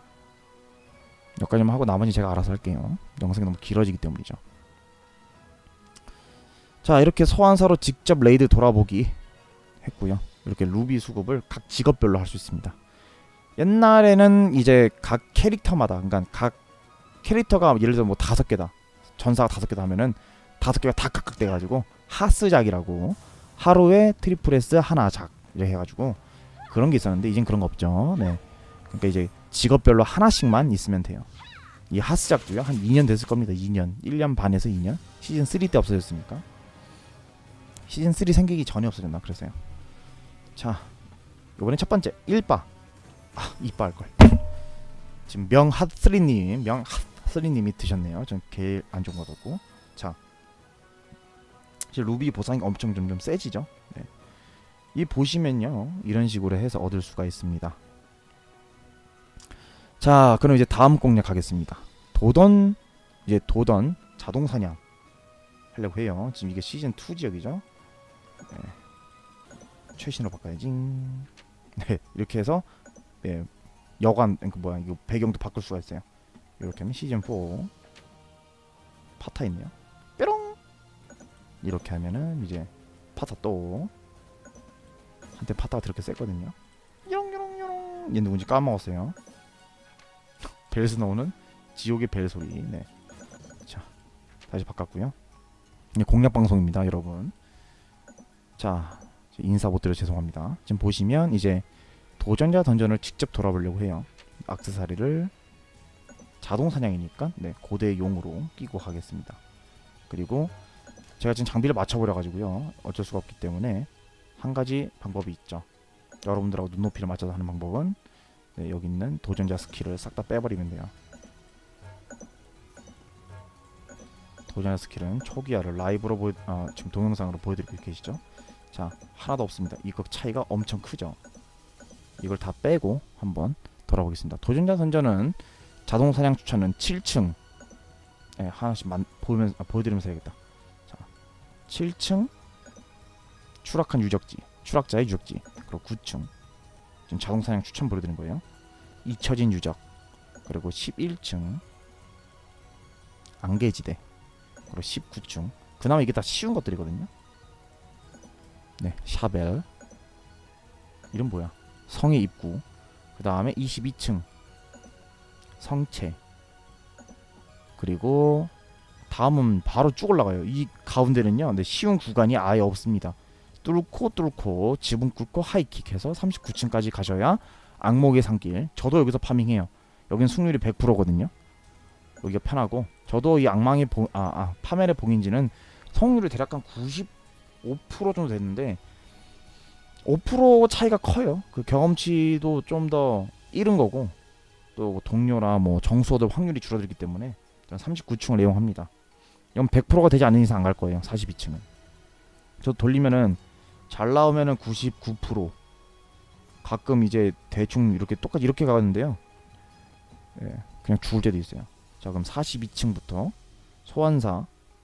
여기까지만 하고 나머지 제가 알아서 할게요. 영상이 너무 길어지기 때문이죠. 자 이렇게 소환사로 직접 레이드 돌아보기 했고요. 이렇게 루비 수급을 각 직업별로 할 수 있습니다. 옛날에는 이제 각 캐릭터마다 그러니까 각 캐릭터가 예를 들어 뭐 다섯 개다. 전사가 다섯 개다 하면은 다섯 개가 다 각각 돼가지고 하스작이라고 하루에 트리플 S 하나 작 이렇게 해가지고 그런 게 있었는데 이젠 그런 거 없죠. 네. 그러니까 이제 직업별로 하나씩만 있으면 돼요. 이 하스작도요 한 이 년 됐을 겁니다. 이 년 일 년 반에서 이 년 시즌 쓰리 때 없어졌으니까 시즌 쓰리 생기기 전에 없어졌나 그랬어요. 자 요번엔 첫 번째 일바. 아 이바 할걸. 지금 명핫쓰리님 명핫쓰리님이 드셨네요. 전 제일 안 좋은 거 같고. 자 이제 루비 보상이 엄청 좀, 좀 세지죠. 네. 이 보시면요 이런 식으로 해서 얻을 수가 있습니다. 자 그럼 이제 다음 공략 하겠습니다. 도던 이제 도던 자동 사냥 하려고 해요. 지금 이게 시즌 투 지역이죠. 네. 최신으로 바꿔야지. 네 이렇게 해서 네, 여관 그 뭐야 이거 배경도 바꿀 수가 있어요. 이렇게 하면 시즌 포 파타 있네요. 뾰롱 이렇게 하면은 이제 파타 또 한때 파타가 그렇게 셌거든요. 요롱요롱요롱 얘 누군지 까먹었어요. 벨스노우는 지옥의 벨 소리. 네. 자 다시 바꿨고요. 공략 방송입니다 여러분. 자 인사 못 드려 죄송합니다. 지금 보시면 이제 도전자 던전을 직접 돌아보려고 해요. 악세사리를 자동 사냥이니까 네 고대 용으로 끼고 가겠습니다. 그리고 제가 지금 장비를 맞춰버려 가지고요 어쩔 수가 없기 때문에 한 가지 방법이 있죠. 여러분들하고 눈높이를 맞춰서 하는 방법은 네, 여기 있는 도전자 스킬을 싹 다 빼버리면 돼요. 도전자 스킬은 초기화를 라이브로 보여 아, 지금 동영상으로 보여드리고 계시죠. 자 하나도 없습니다. 이거 차이가 엄청 크죠. 이걸 다 빼고 한번 돌아보겠습니다. 도전자 선전은 자동 사냥 추천은 칠 층 네, 하나씩 만, 보면서, 아, 보여드리면서 해야겠다. 자, 칠 층 추락한 유적지 추락자의 유적지 그리고 구 층 지금 자동 사냥 추천 보여드리는 거예요. 잊혀진 유적 그리고 십일 층 안개지대 그리고 십구 층 그나마 이게 다 쉬운 것들이거든요. 네 샤벨 이름 뭐야 성의 입구 그 다음에 이십이 층 성체 그리고 다음은 바로 쭉 올라가요. 이 가운데는요 근데 쉬운 구간이 아예 없습니다. 뚫고 뚫고 지붕 뚫고 하이킥 해서 삼십구 층까지 가셔야 악몽의 산길. 저도 여기서 파밍해요. 여긴 승률이 백 퍼센트거든요 여기가 편하고 저도 이 악망의 봉, 아, 아, 파멸의 봉인지는 성률이 대략 한 구십오 퍼센트 정도 됐는데 오 퍼센트 차이가 커요. 그 경험치도 좀 더 잃은 거고 또 동료나 뭐 정수어들 확률이 줄어들기 때문에 저는 삼십구 층을 애용합니다. 이건 백 퍼센트가 되지 않는 이상 안 갈 거예요. 사십이 층은 저 돌리면은 잘 나오면은 구십구 퍼센트 가끔 이제 대충 이렇게 똑같이 이렇게 가는데요. 예, 그냥 죽을 때도 있어요. 자 그럼 사십이 층부터 소환사,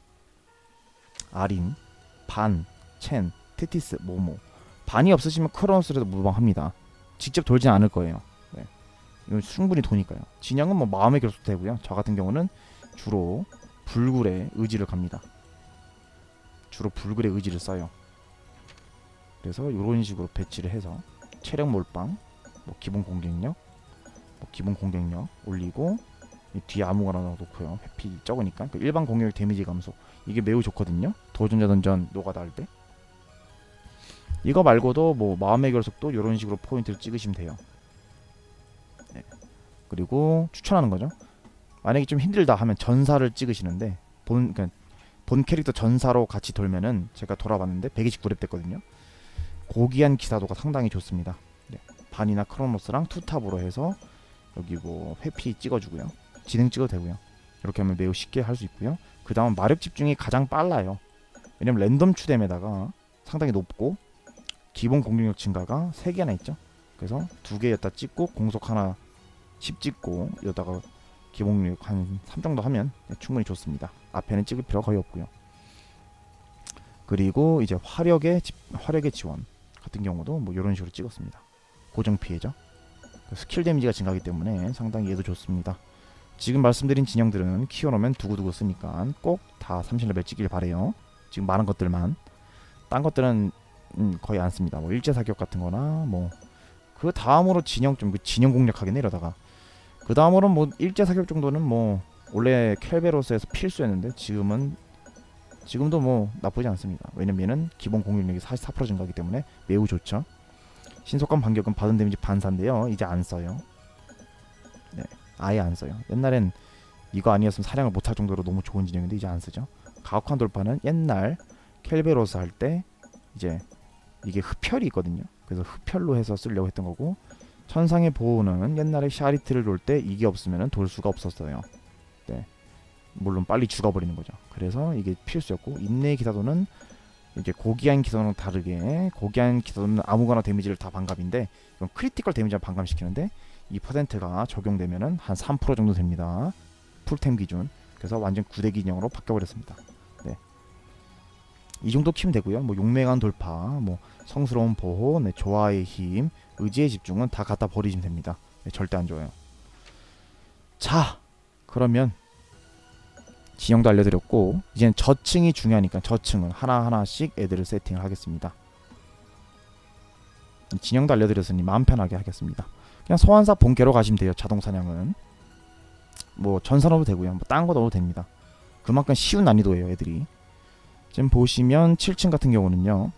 아린, 반, 첸, 테티스, 모모. 반이 없으시면 크로노스라도 무방합니다. 직접 돌진 않을 거예요. 네. 이건 충분히 도니까요. 진영은 뭐 마음의 결속도 되고요. 저 같은 경우는 주로 불굴의 의지를 갑니다. 주로 불굴의 의지를 써요. 그래서 이런 식으로 배치를 해서 체력 몰빵, 뭐 기본 공격력, 뭐 기본 공격력 올리고 이 뒤에 아무거나 놓고요. 회피 적으니까 그 일반 공격 데미지 감소 이게 매우 좋거든요. 도전자 던전 노가다 할 때. 이거 말고도 뭐 마음의 결속도 이런 식으로 포인트를 찍으시면 돼요. 네. 그리고 추천하는 거죠. 만약에 좀 힘들다 하면 전사를 찍으시는데 본 그러니까 본 캐릭터 전사로 같이 돌면은 제가 돌아봤는데 백이십구 렙 됐거든요. 고귀한 기사도가 상당히 좋습니다. 네. 반이나 크로노스랑 투탑으로 해서 여기 뭐 회피 찍어주고요. 지능 찍어도 되고요. 이렇게 하면 매우 쉽게 할 수 있고요. 그 다음 마력 집중이 가장 빨라요. 왜냐면 랜덤 추뎀에다가 상당히 높고 기본 공격력 증가가 세 개나 있죠. 그래서 두 개 여기다 찍고 공속 하나 십 찍고 여기다가 기본 공격력 한 삼 정도 하면 충분히 좋습니다. 앞에는 찍을 필요가 거의 없고요. 그리고 이제 화력의 집, 화력의 지원 같은 경우도 뭐 이런 식으로 찍었습니다. 고정 피해죠. 스킬 데미지가 증가하기 때문에 상당히 얘도 좋습니다. 지금 말씀드린 진영들은 키워놓으면 두고두고 쓰니까 꼭 다 삼십 레벨 찍길 바래요. 지금 많은 것들만. 딴 것들은 음, 거의 안 씁니다. 뭐 일제 사격 같은 거나 뭐 그 다음으로 진영 좀 그 진영 공략하겠네 이러다가 그 다음으로는 뭐 일제 사격 정도는 뭐 원래 켈베로스에서 필수였는데 지금은 지금도 뭐 나쁘지 않습니다. 왜냐면 얘는 기본 공격력이 사십사 퍼센트 증가하기 때문에 매우 좋죠. 신속한 반격은 받은 데미지 반사인데요. 이제 안 써요. 네, 아예 안 써요. 옛날엔 이거 아니었으면 사냥을 못할 정도로 너무 좋은 진영인데 이제 안 쓰죠. 가혹한 돌파는 옛날 켈베로스 할 때 이제 이게 흡혈이 있거든요. 그래서 흡혈로 해서 쓰려고 했던 거고 천상의 보호는 옛날에 샤리트를 돌 때 이게 없으면 돌 수가 없었어요. 네, 물론 빨리 죽어버리는 거죠. 그래서 이게 필수였고 인내의 기사도는 이제 고귀한 기사도는 다르게 고귀한 기사도는 아무거나 데미지를 다 반감인데 이건 크리티컬 데미지를 반감시키는데 이 퍼센트가 적용되면은 한 삼 퍼센트 정도 됩니다. 풀템 기준. 그래서 완전 구대기 인형으로 바뀌어버렸습니다. 네. 이 정도 키면 되고요. 뭐 용맹한 돌파, 뭐 성스러운 보호, 네, 조화의 힘, 의지의 집중은 다 갖다 버리시면 됩니다. 네, 절대 안 좋아요. 자, 그러면 진영도 알려드렸고 이제는 저층이 중요하니까 저층은 하나하나씩 애들을 세팅을 하겠습니다. 진영도 알려드렸으니 마음 편하게 하겠습니다. 그냥 소환사 본캐로 가시면 돼요. 자동 사냥은 뭐 전사 넣어도 되고요. 뭐 딴 거 넣어도 됩니다. 그만큼 쉬운 난이도예요 애들이. 지금 보시면 칠 층 같은 경우는요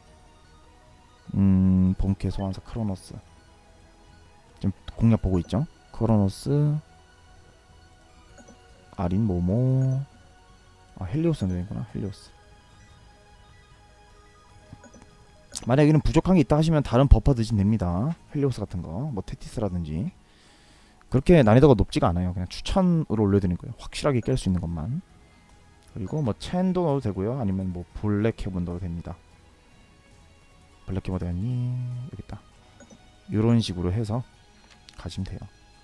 음 본캐 소환사 크로노스 지금 공략 보고 있죠. 크로노스 아린 모모 아 헬리오스는 되는구나. 헬리오스. 만약 여기는 부족한 게 있다 하시면 다른 버퍼 드시면 됩니다. 헬리오스 같은 거 뭐 테티스라든지. 그렇게 난이도가 높지가 않아요. 그냥 추천으로 올려드리는 거예요. 확실하게 깰 수 있는 것만. 그리고 뭐 첸도 넣어도 되고요. 아니면 뭐 블랙 헤븐 넣어도 됩니다. 블랙 헤븐 어디갔니? 여기 있다. 요런 식으로 해서 가시면 돼요.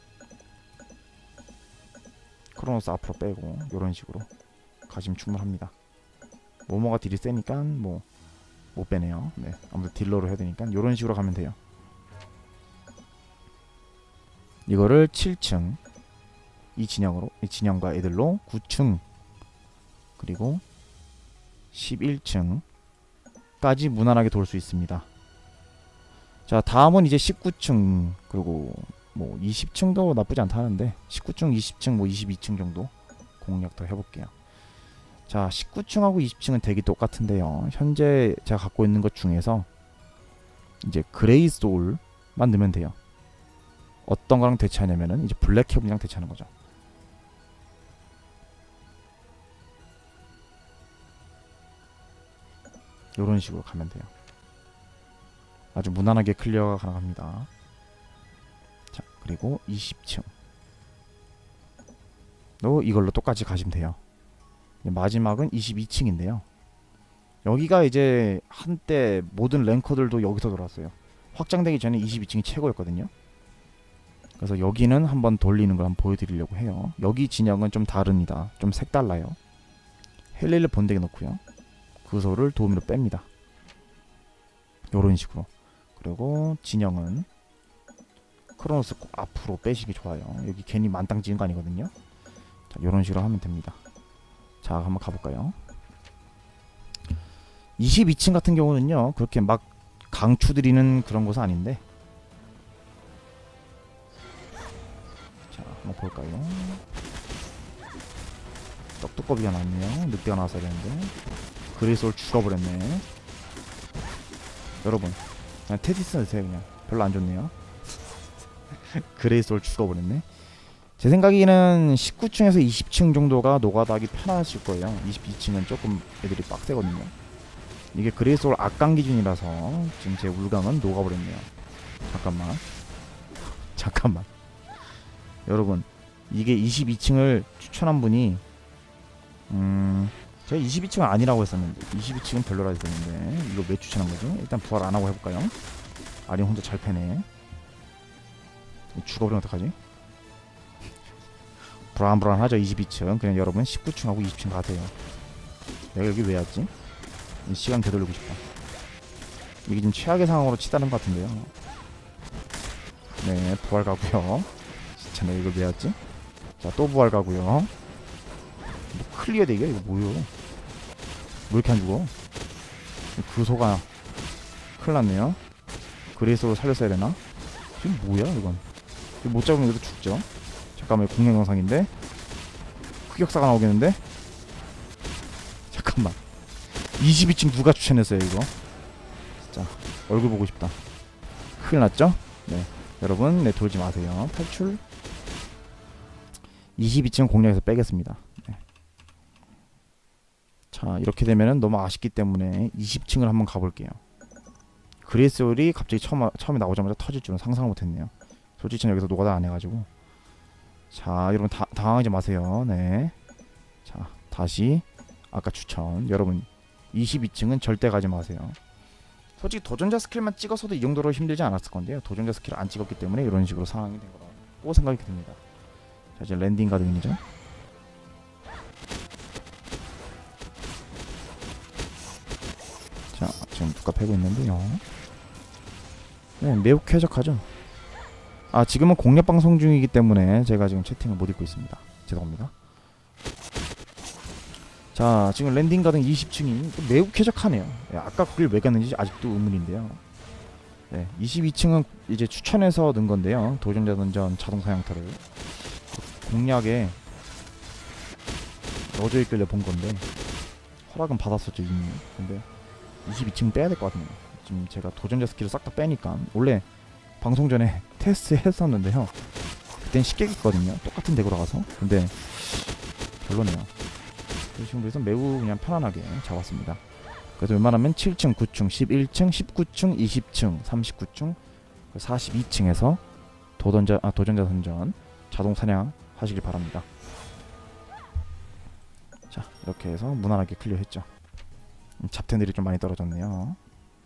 크로노스 앞으로 빼고 요런 식으로 가시면 충분합니다. 모모가 딜이 세니까 뭐 못 빼네요. 네, 아무튼 딜러로 해야 되니까 요런 식으로 가면 돼요. 이거를 칠 층 이 진영으로 이 진영과 애들로 구 층 그리고 십일 층까지 무난하게 돌 수 있습니다. 자, 다음은 이제 십구 층 그리고 뭐 이십 층도 나쁘지 않다 하는데 십구 층, 이십 층, 뭐 이십이 층 정도 공략 더 해볼게요. 자, 십구 층하고 이십 층은 되게 똑같은데요. 현재 제가 갖고 있는 것 중에서 이제 그레이 소울만 넣으면 돼요. 어떤 거랑 대체하냐면은 이제 블랙 헤븐이랑 대체하는 거죠. 요런 식으로 가면 돼요. 아주 무난하게 클리어가 가능합니다. 자, 그리고 이십 층 또 이걸로 똑같이 가시면 돼요. 마지막은 이십이 층인데요. 여기가 이제 한때 모든 랭커들도 여기서 돌았어요. 확장되기 전에 이십이 층이 최고였거든요. 그래서 여기는 한번 돌리는 걸 한번 보여드리려고 해요. 여기 진영은 좀 다릅니다. 좀 색달라요. 헬리를 본덱에 넣고요. 구소를 도우미로 뺍니다. 요런 식으로. 그리고 진영은 크로노스 꼭 앞으로 빼시기 좋아요. 여기 괜히 만땅 찍은 거 아니거든요. 자, 요런 식으로 하면 됩니다. 자, 한번 가볼까요? 이십이 층 같은 경우는요, 그렇게 막 강추드리는 그런 곳은 아닌데, 자, 한번 볼까요? 떡두꺼비가 나왔네요. 늑대가 나왔어야 되는데 그레이솔 죽어버렸네. 여러분, 그냥 테디스 넣으세요. 그냥 별로 안 좋네요. 그레이솔 죽어버렸네. 제 생각에는 십구 층에서 이십 층 정도가 노가다하기 편하실 거예요. 이십이 층은 조금 애들이 빡세거든요. 이게 그레이솔 악강 기준이라서 지금 제 울강은 녹아버렸네요. 잠깐만 잠깐만 여러분, 이게 이십이 층을 추천한 분이 음... 제가 이십이 층은 아니라고 했었는데 이십이 층은 별로라 했었는데 이거 왜 추천한 거죠? 일단 부활 안 하고 해볼까요? 아린 혼자 잘 패네. 죽어버리면 어떡하지? 불안불안하죠. 이십이 층. 그냥 여러분 십구 층하고 이십 층 가세요. 내가 여기 왜 왔지? 시간 되돌리고 싶다. 이게 지금 최악의 상황으로 치다는 것 같은데요. 네, 부활 가고요. 진짜 내가 이걸 왜 왔지? 자, 또 부활 가고요. 뭐 클리어 되기야? 이거 뭐요? 왜 이렇게 안 죽어? 구소가 큰일 났네요. 그레이스로 살렸어야 되나? 지금 뭐야 이건? 이거 못 잡으면 이것도 죽죠? 잠깐만, 공룡 영상인데? 흑역사가 나오겠는데? 잠깐만, 이십이 층 누가 추천했어요 이거? 진짜 얼굴 보고 싶다. 큰일 났죠? 네, 여러분, 네, 돌지 마세요. 탈출. 이십이 층 공략에서 빼겠습니다. 네. 자, 이렇게 되면은 너무 아쉽기 때문에 이십 층을 한번 가볼게요. 그레이솔이 갑자기 처음, 처음에 나오자마자 터질 줄은 상상 못했네요. 솔직히 저는 여기서 노가다 안 해가지고. 자, 여러분 다, 당황하지 마세요. 네. 자, 다시 아까 추천. 여러분, 이십이 층은 절대 가지 마세요. 솔직히 도전자 스킬만 찍어서도 이 정도로 힘들지 않았을 건데요. 도전자 스킬을 안 찍었기 때문에 이런 식으로 상황이 된 거라고 생각이 듭니다. 자, 이제 랜딩 가든이죠. 자, 지금 누가 패고 있는데요. 네, 매우 쾌적하죠. 아, 지금은 공략 방송 중이기 때문에 제가 지금 채팅을 못 읽고 있습니다. 죄송합니다. 자, 지금 랜딩 가든 이십 층이 매우 쾌적하네요. 네, 아까 그걸 왜 갔는지 아직도 의문인데요. 네, 이십이 층은 이제 추천해서 넣은 건데요. 도전자 던전 자동 사냥터를 공략에 넣어져 있길래 본 건데 허락은 받았었죠 이미. 근데 이십이 층 빼야 될 것 같네요. 지금 제가 도전자 스킬을 싹 다 빼니까. 원래 방송 전에 테스트 했었는데요, 그땐 쉽게 했거든요. 똑같은 덱으로 가서. 근데 별로네요. 지금 그래서 매우 그냥 편안하게 잡았습니다. 그래서 웬만하면 칠 층, 구 층, 십일 층, 십구 층, 이십 층, 삼십구 층, 사십이 층에서 도전자, 아, 도전자 선전 자동 사냥 하시길 바랍니다. 자, 이렇게 해서 무난하게 클리어했죠. 잡템들이 좀 많이 떨어졌네요.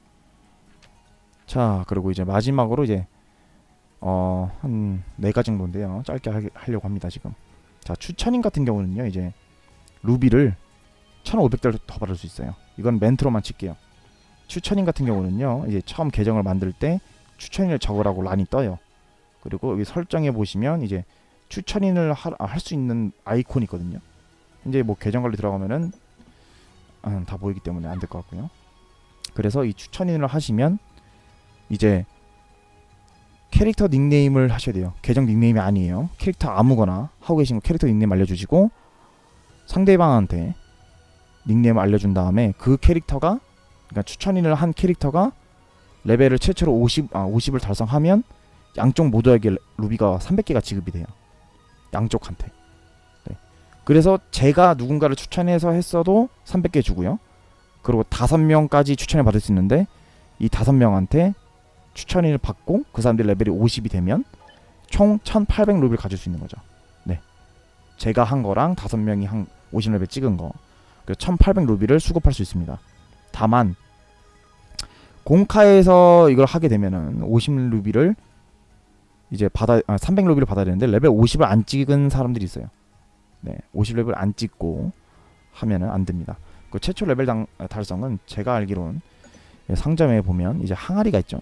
자, 그리고 이제 마지막으로 이제 어, 한 네 가지 정도인데요. 짧게 하, 하려고 합니다 지금. 자, 추천인 같은 경우는요, 이제 루비를 천오백 달 더 받을 수 있어요. 이건 멘트로만 칠게요. 추천인 같은 경우는요, 이제 처음 계정을 만들 때 추천인을 적으라고 란이 떠요. 그리고 여기 설정해 보시면 이제 추천인을 할 수 있는 아이콘이 있거든요. 이제 뭐 계정 관리 들어가면은 음, 다 보이기 때문에 안 될 것 같고요. 그래서 이 추천인을 하시면 이제 캐릭터 닉네임을 하셔야 돼요. 계정 닉네임이 아니에요. 캐릭터 아무거나 하고 계신 거 캐릭터 닉네임 알려주시고, 상대방한테 닉네임을 알려준 다음에 그 캐릭터가, 그러니까 추천인을 한 캐릭터가 레벨을 최초로 오십, 아, 오십을 달성하면 양쪽 모두에게 루비가 삼백 개가 지급이 돼요. 양쪽한테. 네. 그래서 제가 누군가를 추천해서 했어도 삼백 개 주고요. 그리고 다섯 명까지 추천을 받을 수 있는데 이 다섯 명한테 추천인을 받고 그 사람들이 레벨이 오십이 되면 총 천팔백 루비를 가질 수 있는 거죠. 네. 제가 한 거랑 다섯 명이 한 오십 레벨 찍은 거, 그래서 천팔백 루비를 수급할 수 있습니다. 다만 공카에서 이걸 하게 되면은 오십 루비를 이제 받아 아, 삼백 루비를 받아야 되는데 레벨 오십을 안 찍은 사람들이 있어요. 네, 오십 레벨 안 찍고 하면은 안 됩니다. 그 최초 레벨 당, 달성은 제가 알기로는 상점에 보면 이제 항아리가 있죠.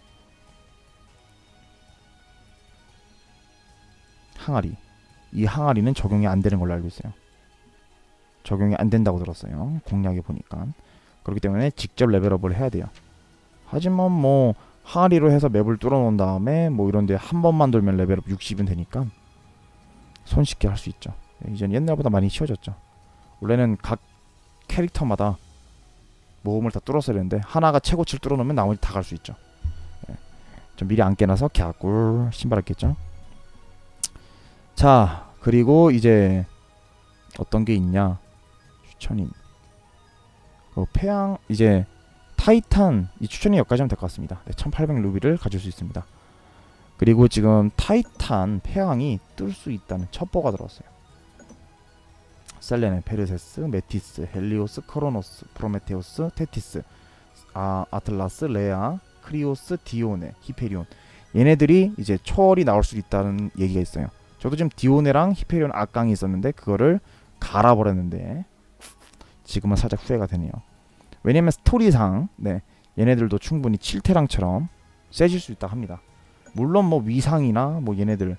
항아리. 이 항아리는 적용이 안 되는 걸로 알고 있어요. 적용이 안 된다고 들었어요. 공략에 보니까. 그렇기 때문에 직접 레벨업을 해야 돼요. 하지만 뭐 항아리로 해서 맵을 뚫어 놓은 다음에 뭐 이런데 한 번만 돌면 레벨업 육십은 되니까 손쉽게 할 수 있죠. 이제는 옛날보다 많이 쉬워졌죠. 원래는 각 캐릭터마다 모험을 다 뚫었어야 되는데 하나가 최고치를 뚫어 놓으면 나머지 다 갈 수 있죠. 네. 좀 미리 안 깨놔서 갸꿀 신발했겠죠. 자, 그리고 이제 어떤 게 있냐? 추천인. 그 폐양 이제 타이탄 이 추천이 여기까지 하면 될 것 같습니다. 네, 천팔백 루비를 가질 수 있습니다. 그리고 지금 타이탄 폐왕이 뜰 수 있다는 첩보가 들어왔어요. 셀레네, 페르세스, 메티스, 헬리오스, 크로노스, 프로메테우스, 테티스, 아, 아틀라스, 레아, 크리오스, 디오네, 히페리온. 얘네들이 이제 초월이 나올 수 있다는 얘기가 있어요. 저도 지금 디오네랑 히페리온 악강이 있었는데 그거를 갈아버렸는데 지금은 살짝 후회가 되네요. 왜냐면 스토리상 네, 얘네들도 충분히 칠테랑처럼 세질 수 있다 합니다. 물론 뭐 위상이나 뭐 얘네들은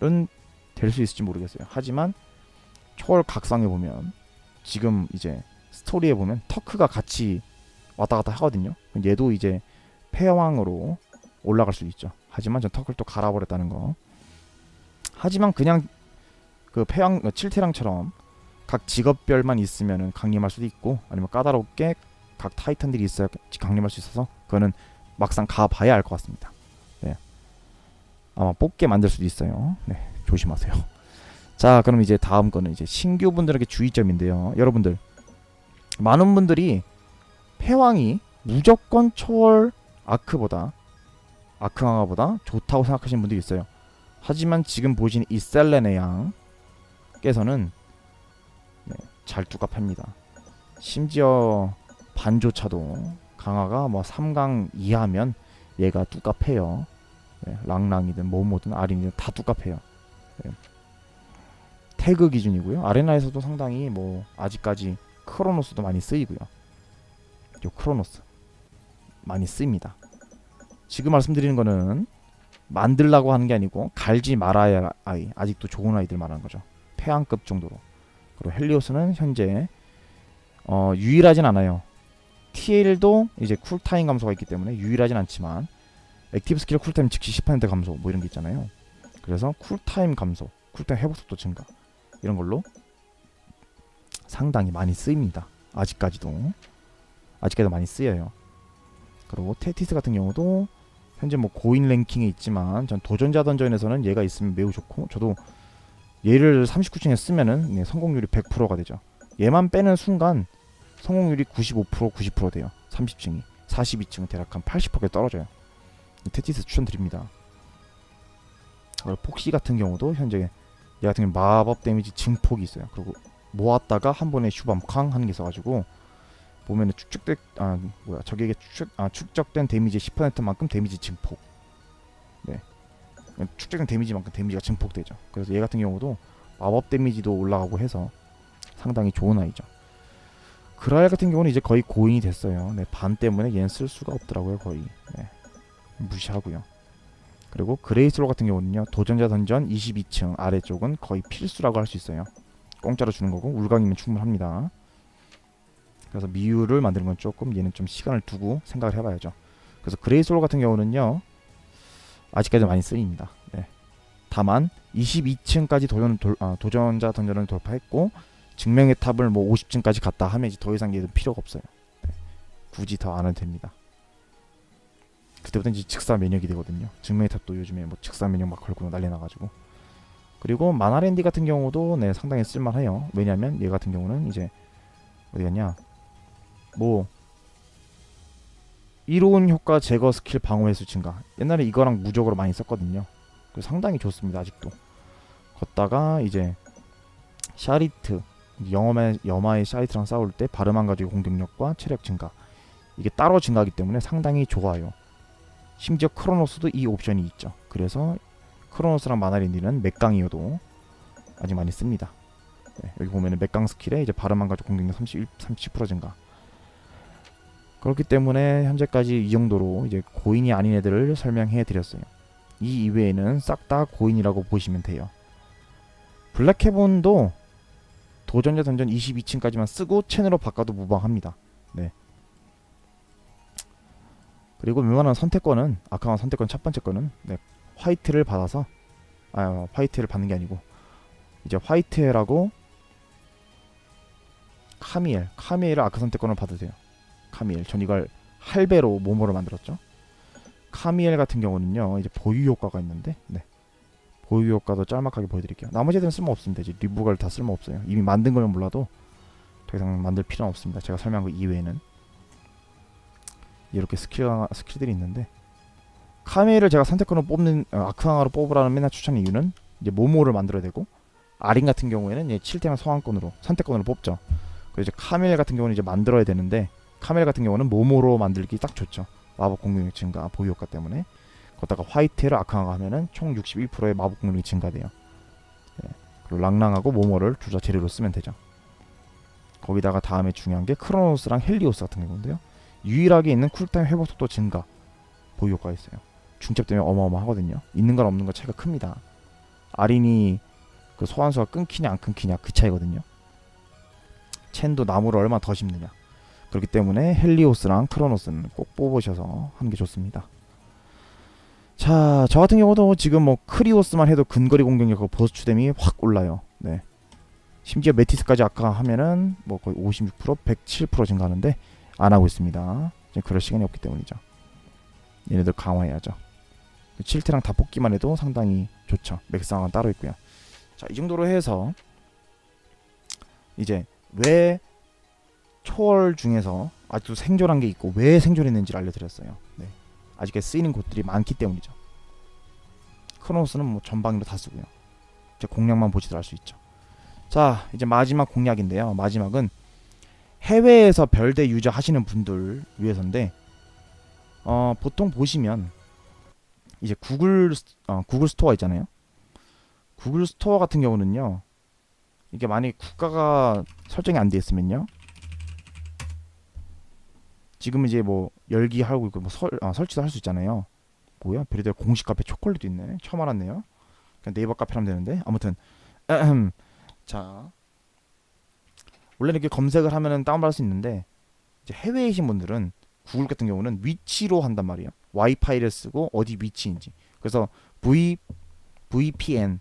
될 수 있을지 모르겠어요. 하지만 초월 각성해 보면 지금 이제 스토리에 보면 터크가 같이 왔다 갔다 하거든요. 얘도 이제 폐왕으로 올라갈 수 있죠. 하지만 전 터크를 또 갈아버렸다는 거. 하지만 그냥 그 폐왕 칠테랑처럼 각 직업별만 있으면은 강림할 수도 있고 아니면 까다롭게 각 타이탄들이 있어야 강림할 수 있어서 그거는 막상 가봐야 알 것 같습니다. 네. 아마 뽑게 만들 수도 있어요. 네, 조심하세요. 자, 그럼 이제 다음 거는 이제 신규 분들에게 주의점인데요. 여러분들 많은 분들이 폐왕이 무조건 초월 아크보다 아크 강화보다 좋다고 생각하시는 분들이 있어요. 하지만 지금 보신 이 셀레네 양께서는 네, 잘 뚜깝합니다. 심지어 반조차도 강화가 뭐 삼 강 이하면 얘가 뚜깝해요. 네, 랑랑이든 모모든 아린이든 다 뚜깝해요. 네. 태그 기준이고요. 아레나에서도 상당히 뭐 아직까지 크로노스도 많이 쓰이고요. 요 크로노스 많이 쓰입니다. 지금 말씀드리는 거는 만들라고 하는 게 아니고 갈지 말아야 할 아이, 아직도 좋은 아이들 말하는 거죠. 폐왕급 정도로. 그리고 헬리오스는 현재 어, 유일하진 않아요. 티엘도 이제 쿨타임 감소가 있기 때문에 유일하진 않지만 액티브 스킬 쿨타임 즉시 십 퍼센트 감소 뭐 이런 게 있잖아요. 그래서 쿨타임 감소, 쿨타임 회복속도 증가 이런 걸로 상당히 많이 쓰입니다. 아직까지도 아직까지도 많이 쓰여요. 그리고 테티스 같은 경우도 현재 뭐 고인 랭킹에 있지만 전 도전자 던전에서는 얘가 있으면 매우 좋고 저도 얘를 삼십구 층에 쓰면은 네, 성공률이 백 퍼센트가 되죠. 얘만 빼는 순간 성공률이 구십오 퍼센트 구십 퍼센트 돼요. 삼십 층이 사십이 층은 대략 한 팔십 퍼센트까지 떨어져요. 테티스 추천드립니다. 그리고 폭시 같은 경우도 현재 얘 같은 경우 마법 데미지 증폭이 있어요. 그리고 모았다가 한 번에 슈밤 쾅 하는 게 있어가지고 보면은 축적된 아 뭐야 적에게 축, 아, 축적된 데미지의 십 퍼센트만큼 데미지 증폭. 네, 축적된 데미지만큼 데미지가 증폭되죠. 그래서 얘 같은 경우도 마법 데미지도 올라가고 해서 상당히 좋은 아이죠. 그라엘 같은 경우는 이제 거의 고인이 됐어요. 네, 반 때문에 얘는 쓸 수가 없더라고요. 거의 네, 무시하고요. 그리고 그레이슬로 같은 경우는요 도전자 던전 이십이 층 아래쪽은 거의 필수라고 할 수 있어요. 공짜로 주는 거고 울강이면 충분합니다. 그래서 미유를 만드는 건 조금 얘는 좀 시간을 두고 생각을 해봐야죠. 그래서 그레이솔 같은 경우는요 아직까지 많이 쓰입니다. 네. 다만 이십이 층까지 도전, 돌, 아, 도전자 던전을 돌파했고 증명의 탑을 뭐 오십 층까지 갔다 하면 이제 더 이상 얘는 필요가 없어요. 네. 굳이 더 안 해도 됩니다. 그때부터 이제 즉사 면역이 되거든요. 증명의 탑도 요즘에 뭐 즉사 면역 막 걸고 난리 나가지고. 그리고 마나랜디 같은 경우도 네 상당히 쓸만해요. 왜냐면 얘 같은 경우는 이제 어디 갔냐 뭐 이로운 효과 제거 스킬 방어 횟수 증가. 옛날에 이거랑 무적으로 많이 썼거든요. 그래서 상당히 좋습니다. 아직도. 걷다가 이제 샤리트 영험의 여마의 샤리트랑 싸울 때 발음한 가지고 공격력과 체력 증가 이게 따로 증가하기 때문에 상당히 좋아요. 심지어 크로노스도 이 옵션이 있죠. 그래서 크로노스랑 마나린디는 맥강이어도 아직 많이 씁니다. 네, 여기 보면은 맥강 스킬에 이제 바람만 가지고 공격력 삼십일, 삼십 퍼센트 증가. 그렇기 때문에 현재까지 이 정도로 이제 고인이 아닌 애들을 설명해 드렸어요. 이 이외에는 싹 다 고인이라고 보시면 돼요. 블랙헤븐도 도전자 던전 이십이 층까지만 쓰고 첸으로 바꿔도 무방합니다. 네. 그리고 웬만한 선택권은 아카마 선택권 첫 번째 거는 네, 화이트를 받아서 아 화이트를 받는 게 아니고 이제 화이트라고 카미엘 카미엘을 아카 선택권을 받으세요. 돼요. 카미엘 전 이걸 할배로 모모를 만들었죠. 카미엘 같은 경우는요 이제 보유 효과가 있는데 네. 보유 효과도 짤막하게 보여드릴게요. 나머지 애들은 쓸모 없습니다. 이제 리브갈 다 쓸모 없어요. 이미 만든 거면 몰라도 더 이상 만들 필요는 없습니다. 제가 설명한 거 이외에는 이렇게 스킬 스킬들이 있는데 카미엘을 제가 선택권을 뽑는 어, 아크항아로 뽑으라는 맨날 추천의 이유는 이제 모모를 만들어야 되고 아린 같은 경우에는 이제 칠 대만 소환권으로 선택권으로 뽑죠. 그리고 이제 카미엘 같은 경우는 이제 만들어야 되는데 카멜 같은 경우는 모모로 만들기 딱 좋죠. 마법 공격력 증가 보유 효과 때문에. 거기다가 화이트를 아카가 하면은 총 육십일 퍼센트의 마법 공격력이 증가돼요. 네. 그리고 랑랑하고 모모를 주자 재료로 쓰면 되죠. 거기다가 다음에 중요한 게 크로노스랑 헬리오스 같은 경우인데요. 유일하게 있는 쿨타임 회복 속도 증가 보유 효과가 있어요. 중첩 때문에 어마어마하거든요. 있는 건 없는 건 차이가 큽니다. 아린이 그 소환수가 끊기냐 안 끊기냐 그 차이거든요. 첸도 나무를 얼마나 더 심느냐. 그렇기 때문에 헬리오스랑 크로노스는 꼭 뽑으셔서 하는 게 좋습니다. 자, 저 같은 경우도 지금 뭐 크리오스만 해도 근거리 공격력과 버스 추뎀이 확 올라요. 네. 심지어 메티스까지 아까 하면은 뭐 거의 오십육 퍼센트, 백칠 퍼센트 증가하는데 안 하고 있습니다. 지금 그럴 시간이 없기 때문이죠. 얘네들 강화해야죠. 칠 대랑 다 뽑기만 해도 상당히 좋죠. 맥상은 따로 있고요. 자, 이 정도로 해서 이제 왜 초월 중에서 아직도 생존한 게 있고 왜 생존했는지를 알려드렸어요. 네. 아직까지 쓰이는 곳들이 많기 때문이죠. 크로노스는 뭐 전방위로 다 쓰고요. 이제 공략만 보시들 알 수 있죠. 자, 이제 마지막 공략인데요. 마지막은 해외에서 별대 유저 하시는 분들 위해서인데 어, 보통 보시면 이제 구글 어, 구글 스토어 있잖아요. 구글 스토어 같은 경우는요. 이게 만약에 국가가 설정이 안 돼 있으면요. 지금 이제 뭐 열기하고 있고 뭐 설, 아, 설치도 할 수 있잖아요. 뭐야? 베리데 공식 카페 초콜릿도 있네. 처음 알았네요. 그냥 네이버 카페라면 되는데 아무튼 에헴. 자, 원래 이렇게 검색을 하면은 다운받을 수 있는데 이제 해외에 계신 분들은 구글 같은 경우는 위치로 한단 말이에요. 와이파이를 쓰고 어디 위치인지. 그래서 V 브이피엔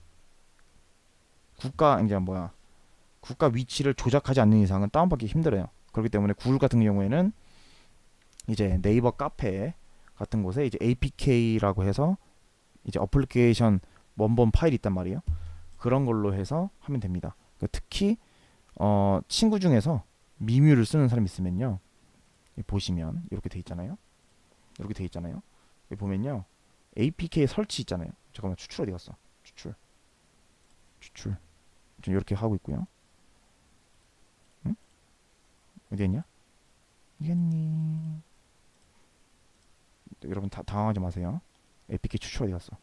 국가 이제 뭐야 국가 위치를 조작하지 않는 이상은 다운받기 힘들어요. 그렇기 때문에 구글 같은 경우에는 이제 네이버 카페 같은 곳에 이제 에이피케이라고 해서 이제 어플리케이션 원본 파일이 있단 말이에요. 그런 걸로 해서 하면 됩니다. 특히 어 친구 중에서 미뮤를 쓰는 사람이 있으면요. 보시면 이렇게 돼 있잖아요. 이렇게 돼 있잖아요. 여기 보면요. 에이피케이 설치 있잖아요. 잠깐만 추출 어디 갔어? 추출. 추출. 좀 이렇게 하고 있고요. 응? 어디 있냐? 이겼니? 여러분 다 당황하지 마세요. 에이피케이 추출 어디 갔어?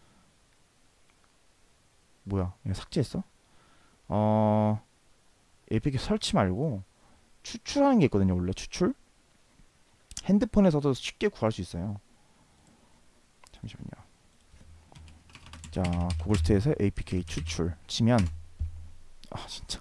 뭐야? 이거 삭제했어? 어 에이피케이 설치 말고 추출하는 게 있거든요. 원래 추출 핸드폰에서도 쉽게 구할 수 있어요. 잠시만요. 자, 구글 스토어에서 에이피케이 추출 치면 아 진짜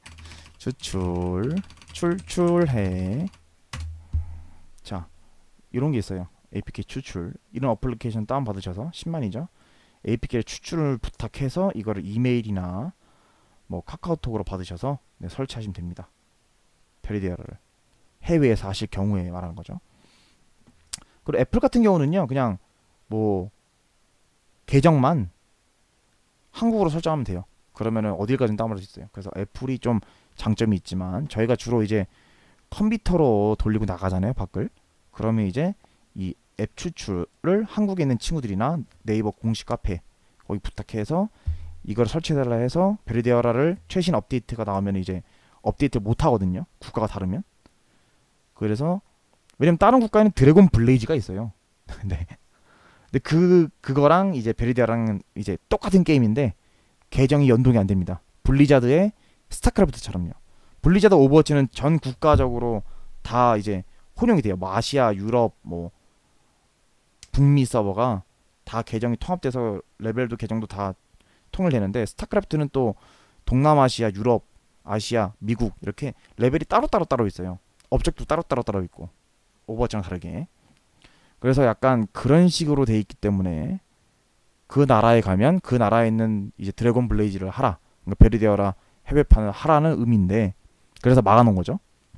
추출 출출해. 자, 이런 게 있어요. 에이피케이 추출 이런 어플리케이션 다운 받으셔서 십만이죠. 에이피케이 추출을 부탁해서 이거를 이메일이나 뭐 카카오톡으로 받으셔서 네, 설치하시면 됩니다. 페리디아를 해외에서 하실 경우에 말하는 거죠. 그리고 애플 같은 경우는요, 그냥 뭐 계정만 한국어로 설정하면 돼요. 그러면은 어딜까지 다운받을 수 있어요. 그래서 애플이 좀 장점이 있지만 저희가 주로 이제 컴퓨터로 돌리고 나가잖아요, 밖을. 그러면 이제 이 앱 추출을 한국에 있는 친구들이나 네이버 공식 카페 거기 부탁해서 이걸 설치해달라 해서 베리데아라를 최신 업데이트가 나오면 이제 업데이트 못 하거든요. 국가가 다르면. 그래서 왜냐면 다른 국가에는 드래곤 블레이즈가 있어요. 네. 근데 그 그거랑 이제 베리디아랑 이제 똑같은 게임인데 계정이 연동이 안 됩니다. 블리자드의 스타크래프트처럼요. 블리자드 오버워치는 전 국가적으로 다 이제 혼용이 돼요. 뭐 아시아, 유럽, 뭐 북미 서버가 다 계정이 통합돼서 레벨도 계정도 다 통일되는데 스타크래프트는 또 동남아시아, 유럽, 아시아, 미국 이렇게 레벨이 따로따로 따로 있어요. 업적도 따로따로 따로 있고 오버워치랑 다르게. 그래서 약간 그런 식으로 돼 있기 때문에 그 나라에 가면 그 나라에 있는 이제 드래곤 블레이즈를 하라. 그러니까 베리디아라 해외판을 하라는 의미인데 그래서 막아놓은 거죠.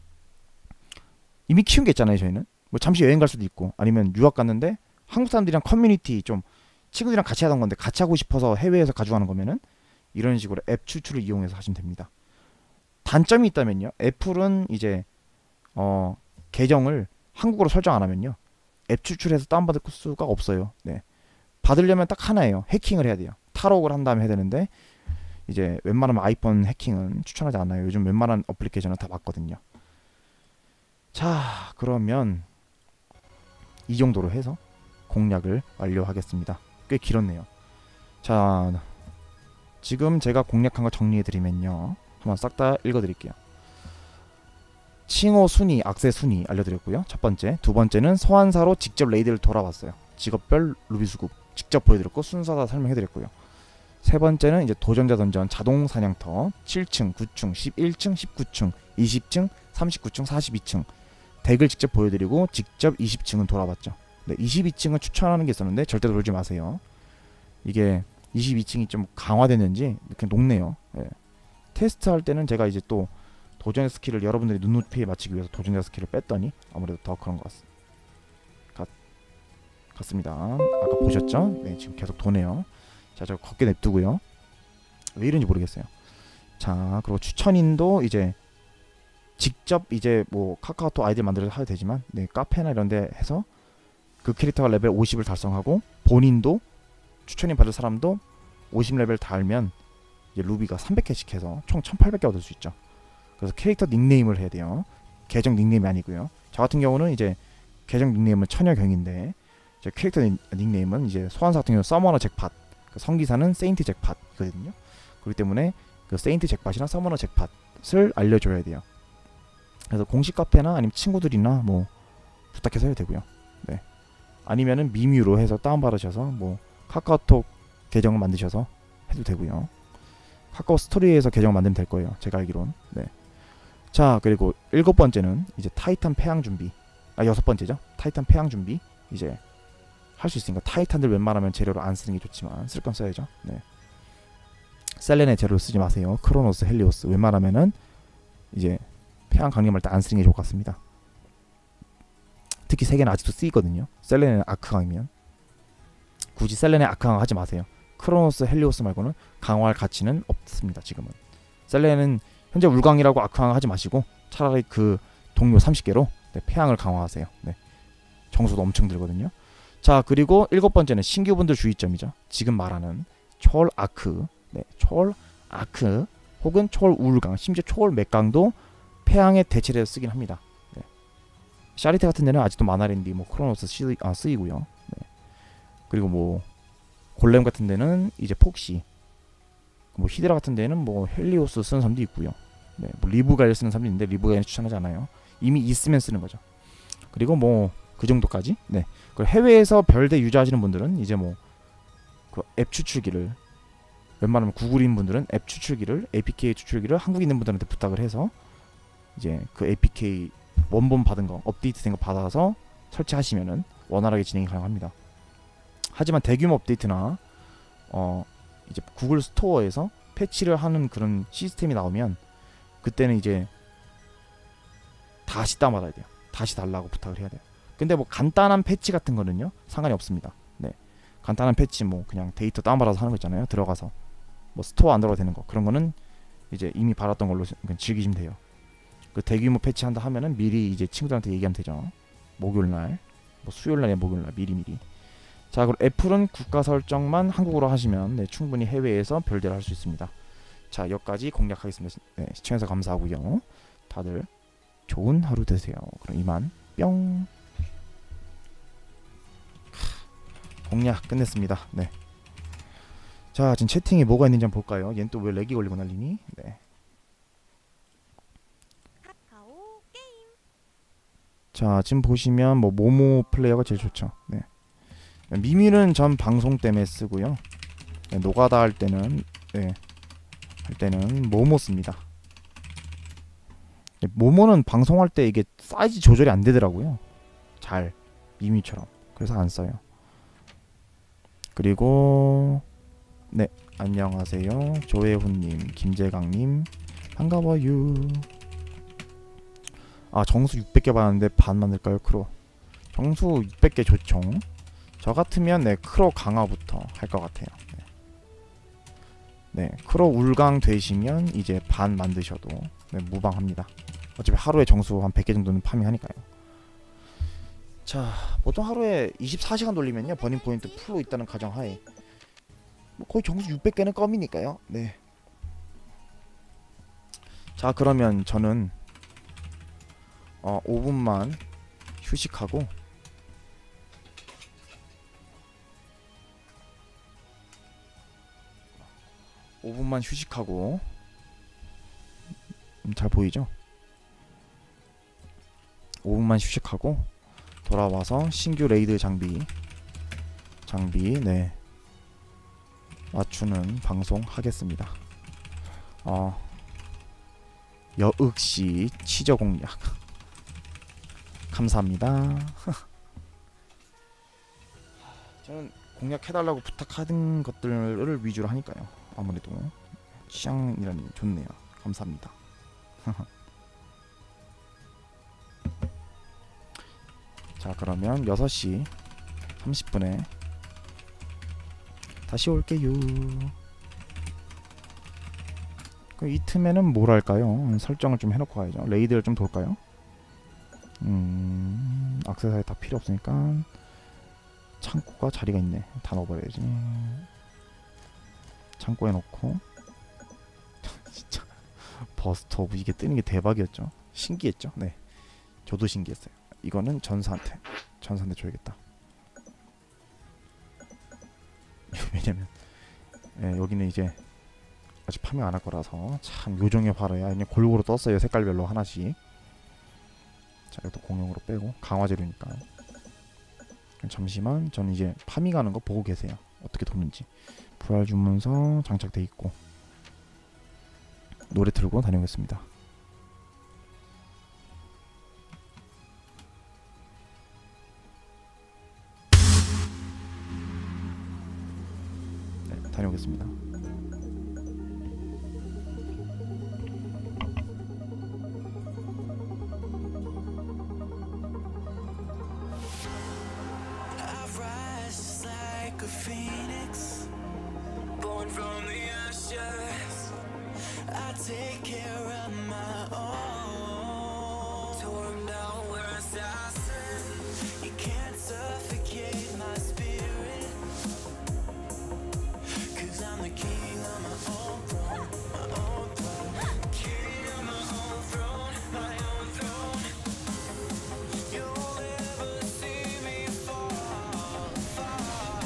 이미 키운 게 있잖아요. 저희는 뭐 잠시 여행 갈 수도 있고 아니면 유학 갔는데 한국 사람들이랑 커뮤니티 좀 친구들이랑 같이 하던 건데 같이 하고 싶어서 해외에서 가져가는 거면은 이런 식으로 앱 추출을 이용해서 하시면 됩니다. 단점이 있다면요. 애플은 이제 어 계정을 한국어로 설정 안 하면요. 앱 추출해서 다운받을 수가 없어요. 네. 받으려면 딱 하나예요. 해킹을 해야 돼요. 탈옥을 한 다음에 해야 되는데 이제 웬만하면 아이폰 해킹은 추천하지 않아요. 요즘 웬만한 어플리케이션은 다 맞거든요. 자, 그러면 이 정도로 해서 공략을 완료하겠습니다. 꽤 길었네요. 자, 지금 제가 공략한 거 정리해드리면요. 한번 싹 다 읽어드릴게요. 칭호 순위, 악세 순위 알려드렸고요. 첫 번째, 두 번째는 소환사로 직접 레이드를 돌아봤어요. 직업별 루비 수급 직접 보여드렸고 순서 다 설명해드렸고요. 세 번째는 이제 도전자 던전 자동 사냥터 칠 층, 구 층, 십일 층, 십구 층, 이십 층, 삼십구 층, 사십이 층 덱을 직접 보여드리고 직접 이십 층은 돌아봤죠. 네, 이십이 층은 추천하는 게 있었는데 절대 돌지 마세요. 이게 이십이 층이 좀 강화됐는지 이렇게 높네요. 네. 테스트할 때는 제가 이제 또 도전자 스킬을 여러분들이 눈높이에 맞추기 위해서 도전자 스킬을 뺐더니 아무래도 더 그런 것 같, 같, 같습니다. 아까 보셨죠? 네, 지금 계속 도네요. 자, 저 걷게 냅두고요. 왜 이런지 모르겠어요. 자, 그리고 추천인도 이제 직접 이제 뭐 카카오톡 아이디 만들어서 하도 되지만 네, 카페나 이런 데 해서 그 캐릭터가 레벨 오십을 달성하고 본인도 추천인 받을 사람도 오십 레벨 달면 이제 루비가 삼백 개씩 해서 총 천팔백 개 얻을 수 있죠. 그래서 캐릭터 닉네임을 해야 돼요. 계정 닉네임이 아니고요. 저 같은 경우는 이제 계정 닉네임은 처녀경인데 이제 캐릭터 닉네임은 이제 소환사 같은 경우는 서머너 잭팟, 그 성기사는 세인트 잭팟이거든요. 그렇기 때문에 그 세인트 잭팟이나 서머너 잭팟을 알려줘야 돼요. 그래서 공식 카페나 아니면 친구들이나 뭐 부탁해서 해도 되고요. 네. 아니면은 미뮤로 해서 다운받으셔서 뭐 카카오톡 계정을 만드셔서 해도 되고요. 카카오 스토리에서 계정 만들면 될 거예요. 제가 알기론. 네. 자, 그리고 일곱 번째는 이제 타이탄 폐항 준비. 아, 여섯 번째죠. 타이탄 폐항 준비. 이제 할 수 있으니까 타이탄들 웬만하면 재료로 안 쓰는 게 좋지만 쓸 건 써야죠. 네. 셀렌의 재료를 쓰지 마세요. 크로노스, 헬리오스 웬만하면은 이제 폐항 강림할 때 안 쓰는 게 좋을 것 같습니다. 특히 세 개는 아직도 쓰이거든요. 셀렌의 아크강이면 굳이 셀렌의 아크강 하지 마세요. 크로노스, 헬리오스 말고는 강화할 가치는 없습니다. 지금은 셀렌은 현재 울강이라고 아크강 하지 마시고 차라리 그 동료 삼십 개로 네, 폐항을 강화하세요. 네. 정수도 엄청 들거든요. 자, 그리고 일곱 번째는 신규분들 주의점이죠. 지금 말하는 초월 아크, 네, 초월 아크 혹은 초월 우울강, 심지어 초월 맥강도 폐항에 대체를 해서 쓰긴 합니다. 네. 샤리테 같은 데는 아직도 마나랜디, 뭐 크로노스 쓰이, 아, 쓰이고요. 네. 그리고 뭐 골렘 같은 데는 이제 폭시, 뭐 히드라 같은 데는 뭐 헬리오스 쓰는 사람도 있고요. 네, 뭐 리브가일 쓰는 사람도 있는데 리브가일 추천하지 않아요. 이미 있으면 쓰는 거죠. 그리고 뭐 그 정도까지. 네. 그리고 해외에서 별대 유저하시는 분들은 이제 뭐 그 앱 추출기를 웬만하면 구글인 분들은 앱 추출기를 에이피케이 추출기를 한국에 있는 분들한테 부탁을 해서 이제 그 에이피케이 원본 받은 거 업데이트된 거 받아서 설치하시면은 원활하게 진행이 가능합니다. 하지만 대규모 업데이트나 어 이제 구글 스토어에서 패치를 하는 그런 시스템이 나오면 그때는 이제 다시 다운받아야 돼요. 다시 달라고 부탁을 해야 돼요. 근데 뭐 간단한 패치 같은 거는요 상관이 없습니다. 네, 간단한 패치 뭐 그냥 데이터 다운받아서 하는 거 있잖아요. 들어가서 뭐 스토어 안 들어가도 되는 거 그런 거는 이제 이미 받았던 걸로 즐기시면 돼요. 그 대규모 패치 한다 하면은 미리 이제 친구들한테 얘기하면 되죠. 목요일날, 뭐 수요일날에 목요일날 미리미리. 자, 그리고 애플은 국가 설정만 한국어로 하시면 네, 충분히 해외에서 별대를 할 수 있습니다. 자, 여기까지 공략하겠습니다. 네, 시청해서 감사하고요. 다들 좋은 하루 되세요. 그럼 이만 뿅. 공략 끝냈습니다. 네. 자, 지금 채팅에 뭐가 있는지 한번 볼까요? 얘는 또 왜 렉이 걸리고 난리니? 네. 카카오 게임. 자, 지금 보시면 뭐 모모 플레이어가 제일 좋죠. 네. 미미는 전 방송 때문에 쓰고요. 네, 노가다 할 때는 네. 할 때는 모모 씁니다. 네, 모모는 방송할 때 이게 사이즈 조절이 안 되더라고요. 잘 미미처럼. 그래서 안 써요. 그리고 네, 안녕하세요. 조혜훈님, 김재강님 반가워요. 아, 정수 육백 개 받았는데 반 만들까요? 크로 정수 육백 개 좋죠. 저 같으면 네, 크로 강화부터 할 것 같아요. 네. 네, 크로 울강 되시면 이제 반 만드셔도 네, 무방합니다. 어차피 하루에 정수 한 백 개 정도는 파밍하니까요. 자, 보통 하루에 이십사 시간 돌리면요, 버닝 포인트 풀로 있다는 가정하에 뭐 거의 정수 육백 개는 껌이니까요. 네. 자, 그러면 저는 어, 오 분만 휴식하고 오 분만 휴식하고 음, 잘 보이죠? 오 분만 휴식하고 돌아와서 신규 레이드 장비 장비 네 맞추는 방송 하겠습니다. 어 여흑시 치저 공략 감사합니다. 저는 공략해달라고 부탁하는 것들을 위주로 하니까요. 아무래도 취향이라니 좋네요. 감사합니다. 자, 그러면 여섯 시 삼십 분에 다시 올게요. 그럼 이 틈에는 뭘 할까요? 설정을 좀 해놓고 가야죠. 레이드를 좀 돌까요? 음... 액세서리 다 필요 없으니까 창고가 자리가 있네. 다 넣어버려야지. 창고에 넣고 진짜 버스트 오브 이게 뜨는 게 대박이었죠. 신기했죠. 네, 저도 신기했어요. 이거는 전사한테 전사한테 줘야겠다. 왜냐면 예, 여기는 이제 아직 파밍 안 할 거라서 참 요정의 화로야. 그냥 골고루 떴어요. 색깔별로 하나씩. 자, 이것도 공용으로 빼고 강화재료니까. 잠시만, 저는 이제 파밍하는 거 보고 계세요. 어떻게 돕는지. 부활 주문서 장착돼 있고 노래 틀고 다녀오겠습니다. 네, 다녀오겠습니다. A phoenix, born from the ashes. I take care of my own. Torn down where I stand. You can't suffocate my spirit. Cause I'm the king of my own throne, my own throne. King of my own throne, my own throne. You'll never see me fall, fall.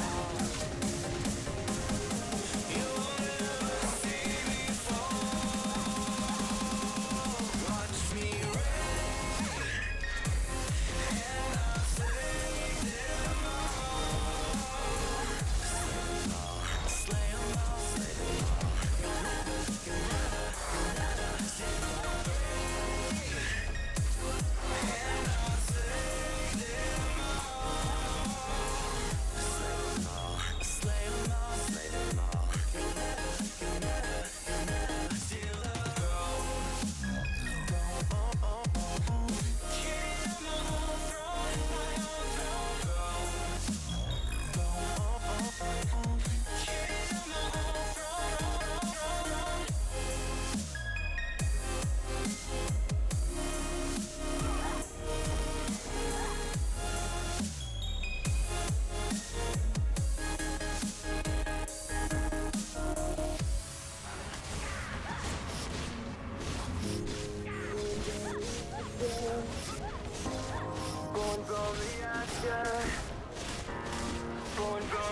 Born from the ashes, born from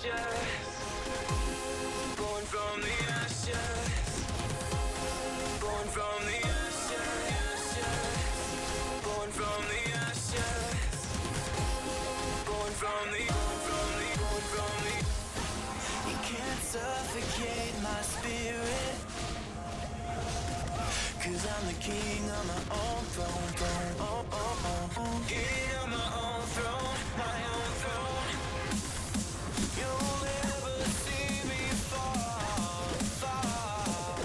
ashes, born from the ashes, born from the ashes, born from the ashes, born from the, born from the, born from the. You can't suffocate my spirit, 'cause I'm the king of my own throne, throne, oh, oh, oh, oh. King of my own throne, my own throne. You'll never see me fall, fall.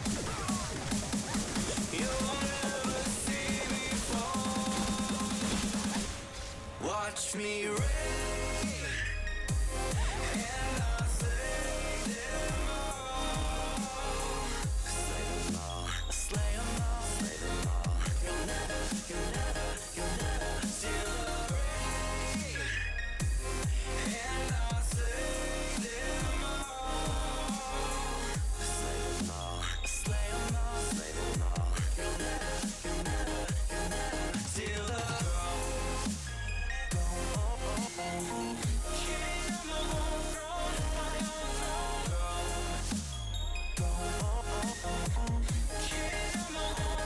You'll never see me fall. Watch me reign, and I'll slay them all. Slay them all, slay them all, slay them all. You'll never, you'll never, you'll never steal the reign, and I'll slay them all. Slay them all, slay them all, slay them all. You'll never, you'll never, you'll never steal the throne. King of my own throne, my own throne. King of my own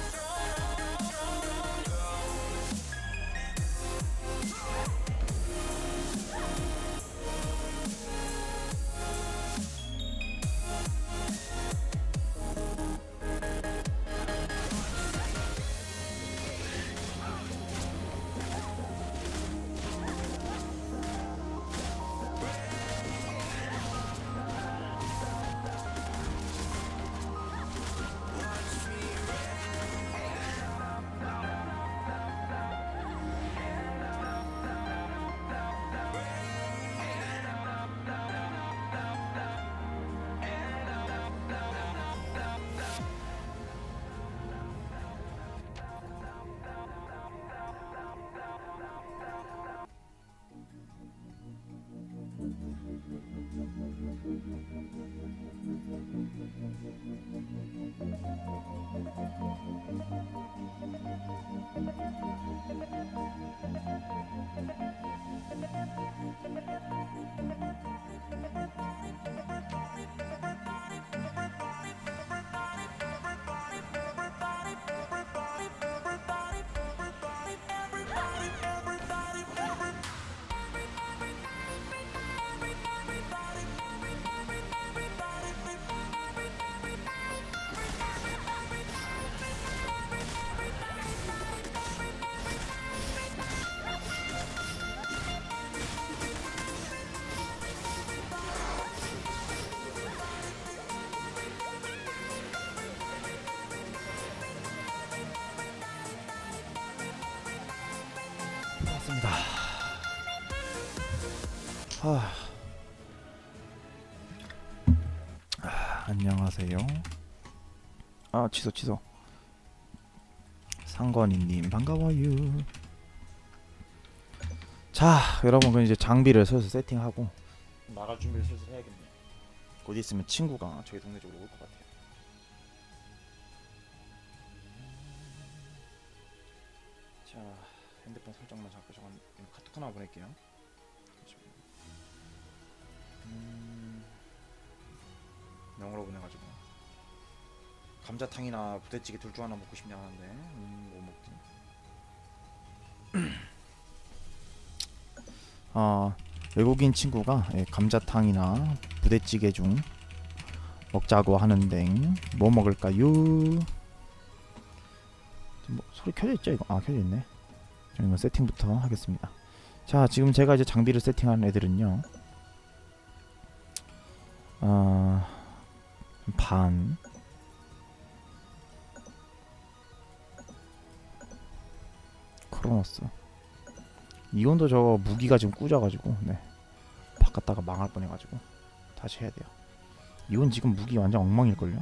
맞습니다. 아, 아, 안녕하세요. 아, 취소 취소. 상건이님 반가워요. 자, 여러분, 그 이제 장비를 슬슬 세팅하고 나갈 준비를 슬슬 해야겠네요. 곧 있으면 친구가 저희 동네 쪽으로 올 것 같아요. 자, 핸드폰 설정만 잠깐 잠깐 카톡 하나 보낼게요. 음, 영어로 보내가지고 감자탕이나 부대찌개 둘 중 하나 먹고 싶냐 하는데 음, 뭐 먹지? 아, 외국인 친구가 예, 감자탕이나 부대찌개 중 먹자고 하는데 뭐 먹을까요? 뭐, 소리 켜져 있죠 이거? 아, 켜져 있네. 이거 세팅부터 하겠습니다. 자, 지금 제가 이제 장비를 세팅한 애들은요. 아, 반 크로노스. 이온도 저 무기가 지금 꾸져가지고 네 바꿨다가 망할 뻔해가지고 다시 해야 돼요. 이온 지금 무기 완전 엉망일걸요?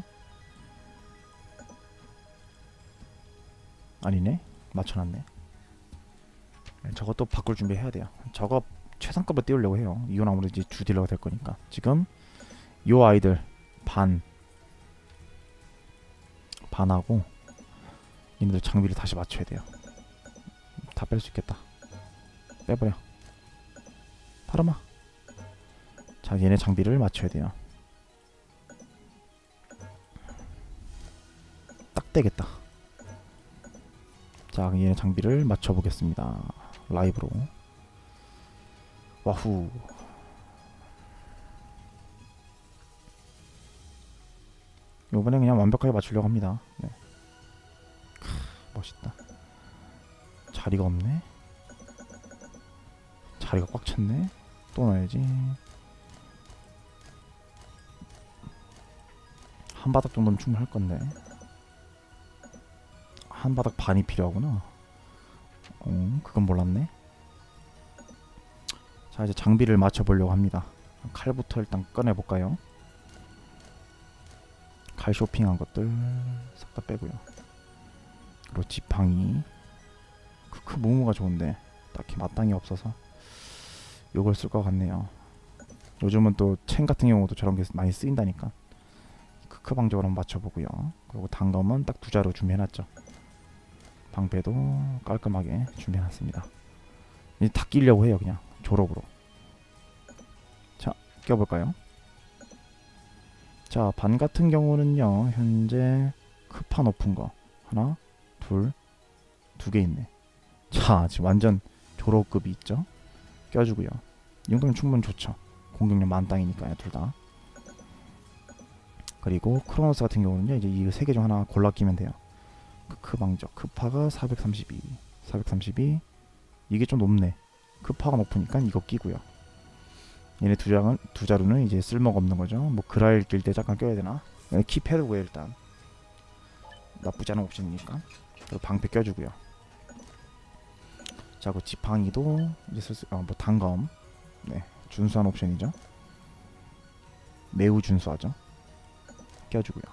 아니네, 맞춰놨네. 저것도 바꿀 준비해야 돼요. 저거 최상급을 띄우려고 해요. 이건 아무래도 이제 주 딜러가 될 거니까. 지금 요 아이들 반 반하고 얘네들 장비를 다시 맞춰야 돼요. 다 뺄 수 있겠다. 빼버려. 파르마. 자, 얘네 장비를 맞춰야 돼요. 딱 되겠다. 자, 얘네 장비를 맞춰 보겠습니다. 라이브로. 와후. 요번에 그냥 완벽하게 맞추려고 합니다. 네. 크, 멋있다. 자리가 없네. 자리가 꽉 찼네. 또 넣어야지. 한 바닥 정도는 충분할 건데. 한 바닥 반이 필요하구나. 어, 그건 몰랐네. 자, 이제 장비를 맞춰보려고 합니다. 칼부터 일단 꺼내볼까요? 칼 쇼핑한 것들 싹 다 빼고요. 그리고 지팡이. 크크 무무가 좋은데 딱히 마땅히 없어서 요걸 쓸 것 같네요. 요즘은 또 챈 같은 경우도 저런 게 많이 쓰인다니까. 크크 방적으로 한번 맞춰보고요. 그리고 단검은 딱 두 자루 준비해놨죠. 방패도 깔끔하게 준비해놨습니다. 이제 다 끼려고 해요. 그냥 졸업으로. 자, 껴볼까요? 자, 반 같은 경우는요, 현재 크파 높은 거 하나, 둘, 두 개 있네. 자, 지금 완전 졸업급이 있죠. 껴주고요. 이 정도면 충분히 좋죠. 공격력 만땅이니까요, 둘 다. 그리고 크로노스 같은 경우는요, 이제 이 세 개 중 하나 골라 끼면 돼요. 크크 방적, 크파가 사백삼십이, 사백삼십이. 이게 좀 높네. 크파가 높으니까 이거 끼고요. 얘네 두 장은 두 자루는 이제 쓸모가 없는 거죠. 뭐 그라일 낄 때 잠깐 껴야 되나? 킵해두고요 일단. 나쁘지 않은 옵션이니까. 그리고 방패 껴주고요. 자, 그 지팡이도 이제 슬슬 어, 뭐 단검. 네, 준수한 옵션이죠. 매우 준수하죠. 껴주고요.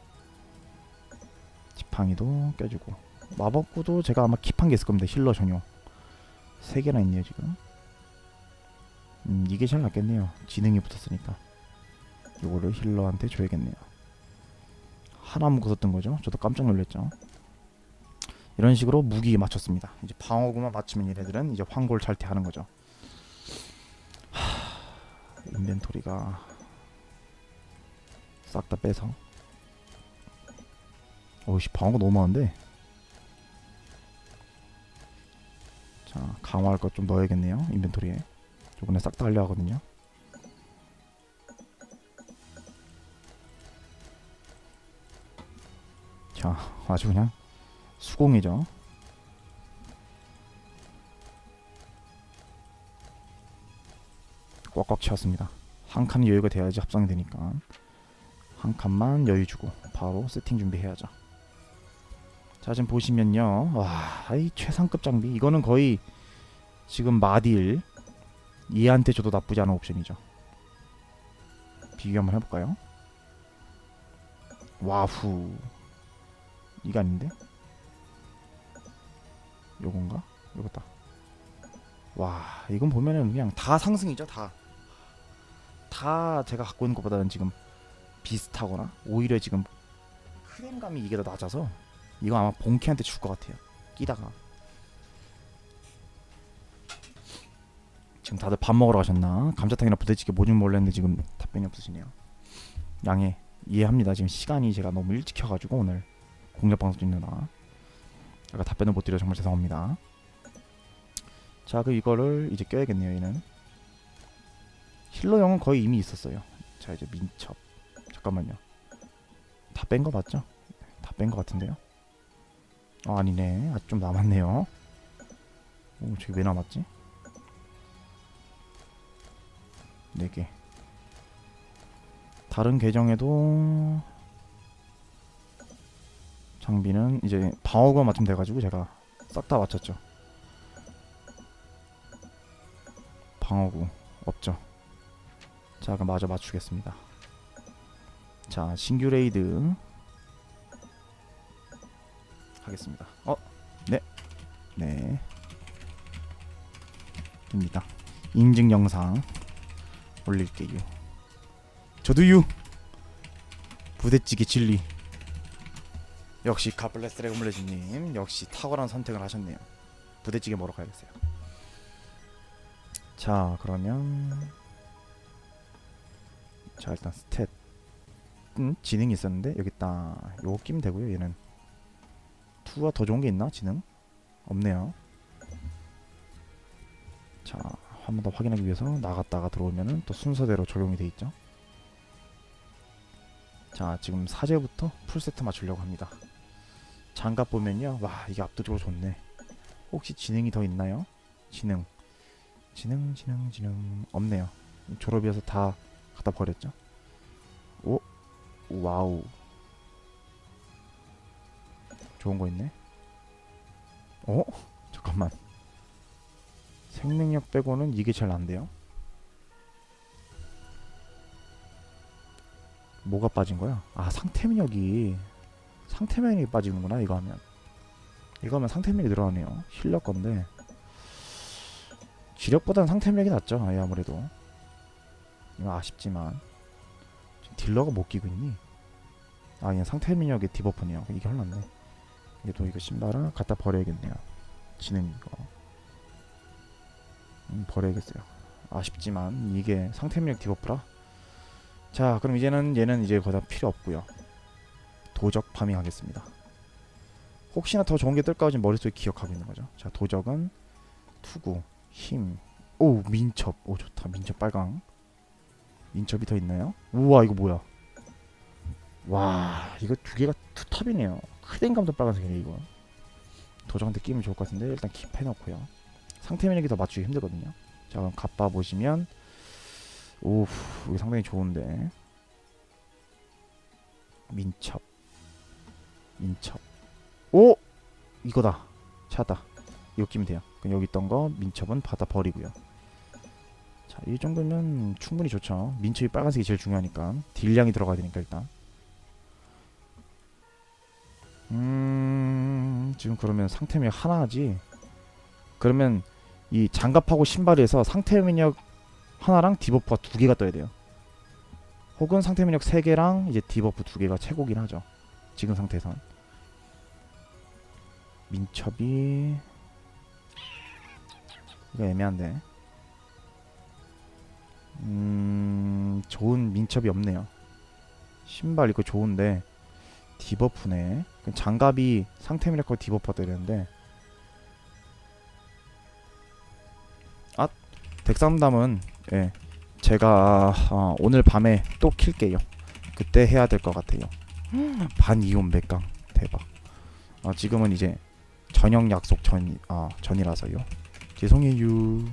지팡이도 껴주고. 마법구도 제가 아마 킵한 게 있을 겁니다. 힐러 전용. 세 개나 있네요 지금. 음, 이게 제일 낫겠네요. 지능이 붙었으니까. 요거를 힐러한테 줘야겠네요. 하나 묶었던 거죠. 저도 깜짝 놀랐죠. 이런 식으로 무기 맞췄습니다. 이제 방어구만 맞추면 얘네들은 이제 황골 잘퇴하는 거죠. 하, 인벤토리가 싹 다 빼서. 어이씨, 방어구 너무 많은데. 자, 강화할 것 좀 넣어야겠네요. 인벤토리에. 요번에 싹 다 하려 하거든요. 자, 아주 그냥 수공이죠. 꽉꽉 채웠습니다. 한 칸 여유가 돼야지 합성이 되니까 한 칸만 여유 주고 바로 세팅 준비해야죠. 자, 지금 보시면요, 와, 이 최상급 장비. 이거는 거의 지금 마딜 얘한테 줘도 나쁘지 않은 옵션이죠. 비교 한번 해볼까요? 와후. 이거 아닌데? 요건가? 요거다. 와, 이건 보면은 그냥 다 상승이죠. 다. 다 제가 갖고 있는 것보다는 지금 비슷하거나 오히려 지금 크렘감이 이게 더 낮아서 이거 아마 본캐한테 줄 것 같아요. 끼다가. 지금 다들 밥 먹으러 가셨나? 감자탕이나 부대찌개 뭐 좀 먹을랬는데 지금 답변이 없으시네요. 양해 이해합니다. 지금 시간이 제가 너무 일찍 켜가지고 오늘 공략방송 찍느라 제가 답변을 못 드려 정말 죄송합니다. 자, 그 이거를 이제 껴야겠네요. 얘는 힐러형은 거의 이미 있었어요. 자, 이제 민첩. 잠깐만요. 다 뺀 거 맞죠? 다 뺀 거 같은데요? 아, 아니네. 아직 좀 남았네요. 오, 저기 왜 남았지? 네 개. 다른 계정에도 장비는 이제 방어구만 맞추면 돼가지고 제가 싹 다 맞췄죠. 방어구 없죠. 자, 그럼 마저 맞추겠습니다. 자, 신규 레이드 하겠습니다. 어? 네. 네. 입니다. 인증 영상 올릴게요. 저도유. 부대찌개 진리. 역시 가블레스 드래곤블레즈님 역시 탁월한 선택을 하셨네요. 부대찌개 먹으러 가야겠어요. 자, 그러면 자 일단 스탯 음, 지능이 있었는데 여기 있다. 요거 끼면 되고요. 얘는 투가 더 좋은 게 있나? 지능? 없네요. 자 한 번 더 확인하기 위해서 나갔다가 들어오면은 또 순서대로 적용이 돼 있죠. 자 지금 사제부터 풀세트 맞추려고 합니다. 장갑 보면요, 와 이게 압도적으로 좋네. 혹시 지능이 더 있나요? 지능 지능 지능 지능 없네요. 졸업이어서 다 갖다 버렸죠. 오 와우 좋은 거 있네. 어? 잠깐만, 생명력 빼고는 이게 제일 난데요. 뭐가 빠진 거야? 아 상태면역이 상태면역이 빠지는구나. 이거 하면 이거 하면 상태면역이 늘어나네요. 실력 건데 지력보다는 상태면역이 낫죠. 아예 아무래도 이거 아쉽지만 지금 딜러가 못 끼고 있니? 아 그냥 상태면역의 디버프네요. 이게 흘렀네. 얘도 이거 신발을 갖다 버려야겠네요. 지능 이거 음, 버려야겠어요. 아쉽지만 이게 상태면역 디버프라. 자 그럼 이제는 얘는 이제 거의 다 필요 없고요. 도적 파밍 하겠습니다. 혹시나 더 좋은 게 뜰까 지금 머릿속에 기억하고 있는 거죠. 자 도적은 투구, 힘, 오 민첩, 오 좋다. 민첩 빨강. 민첩이 더 있나요? 우와 이거 뭐야? 와 이거 두 개가 투탑이네요. 크덴감도 빨간색이네 이거. 도적한테 끼면 좋을 것 같은데 일단 킵해놓고요. 상태 면역이 더 맞추기 힘들거든요. 자 그럼 갑바 보시면 오 이게 상당히 좋은데 민첩 민첩 오 이거다. 찾았다. 이거 끼면 돼요. 그럼 여기 있던 거 민첩은 받아 버리고요. 자 이 정도면 충분히 좋죠. 민첩이 빨간색이 제일 중요하니까 딜량이 들어가야 되니까 일단 음 지금 그러면 상태 면역 하나지. 그러면 이 장갑하고 신발에서 상태 면역 하나랑 디버프가 두 개가 떠야 돼요. 혹은 상태 면역 세 개랑 이제 디버프 두 개가 최고긴 하죠. 지금 상태에선. 민첩이 이거 애매한데. 음 좋은 민첩이 없네요. 신발 이거 좋은데 디버프네. 장갑이 상태 면역하고 디버프가 떠야 되는데 아 덱삼담은 예 제가 어, 오늘 밤에 또 킬게요. 그때 해야 될 것 같아요. 반이온 맥강 대박. 아, 지금은 이제 저녁 약속 전, 아, 전이라서요. 죄송해요.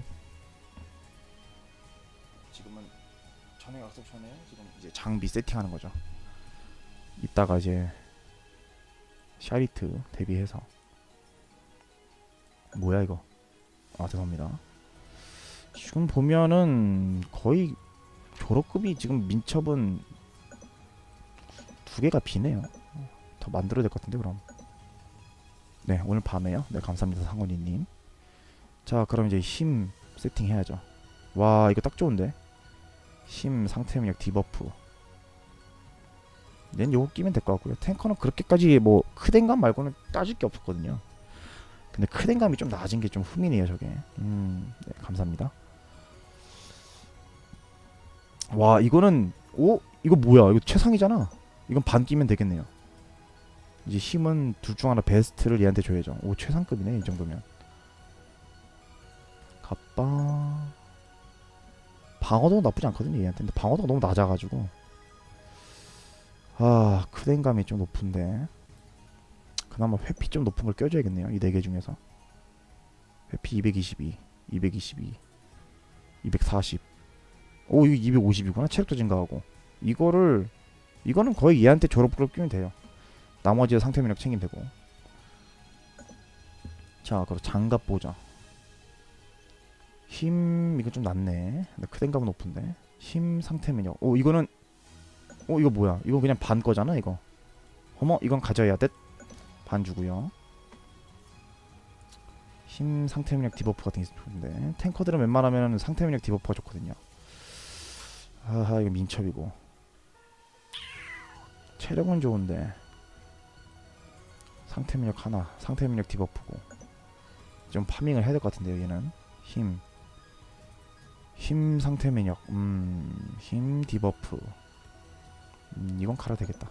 지금은 저녁 약속 전에 지금 이제 장비 세팅하는 거죠. 이따가 이제 샤리트 대비해서. 뭐야 이거? 아 죄송합니다. 지금 보면은 거의 졸업급이 지금 민첩은 두 개가 비네요. 더 만들어야 될 것 같은데 그럼. 네 오늘 밤에요. 네 감사합니다 상원이님. 자 그럼 이제 힘 세팅 해야죠. 와 이거 딱 좋은데. 힘 상태면역 디버프. 얘는 요거 끼면 될 것 같고요. 탱커는 그렇게까지 뭐 크덴감 말고는 따질 게 없었거든요. 근데 크덴감이 좀 낮은 게 좀 흠이네요 저게. 음 네 감사합니다. 와 이거는 오 이거 뭐야 이거 최상이잖아. 이건 반 끼면 되겠네요. 이제 힘은 둘 중 하나 베스트를 얘한테 줘야죠. 오 최상급이네 이 정도면. 갑바 방어도 나쁘지 않거든요 얘한테. 근데 방어도가 너무 낮아가지고 아 크덴감이 좀 높은데 그나마 회피 좀 높은 걸 껴줘야겠네요 이 네 개 중에서. 회피 이백이십이, 이백이십이, 이백사십. 오 이거 이백오십이구나. 체력도 증가하고. 이거를 이거는 거의 얘한테 졸업급으로 끼면 돼요. 나머지 상태 면역 챙기면 되고. 자 그럼 장갑 보자. 힘 이거 좀 낮네. 근데 크덴감은 높은데. 힘 상태 면역. 오 이거는 오 이거 뭐야? 이거 그냥 반 거잖아 이거. 어머 이건 가져야 돼. 반 주고요. 힘 상태 면역 디버프 같은 게 좋은데 탱커들은 웬만하면 상태 면역 디버프가 좋거든요. 아하 이거 민첩이고. 체력은 좋은데 상태 면역 하나, 상태 면역 디버프고. 좀 파밍을 해야 될 것 같은데요 얘는. 힘 힘 상태 면역. 음, 힘 디버프. 음, 이건 갈아 되겠다.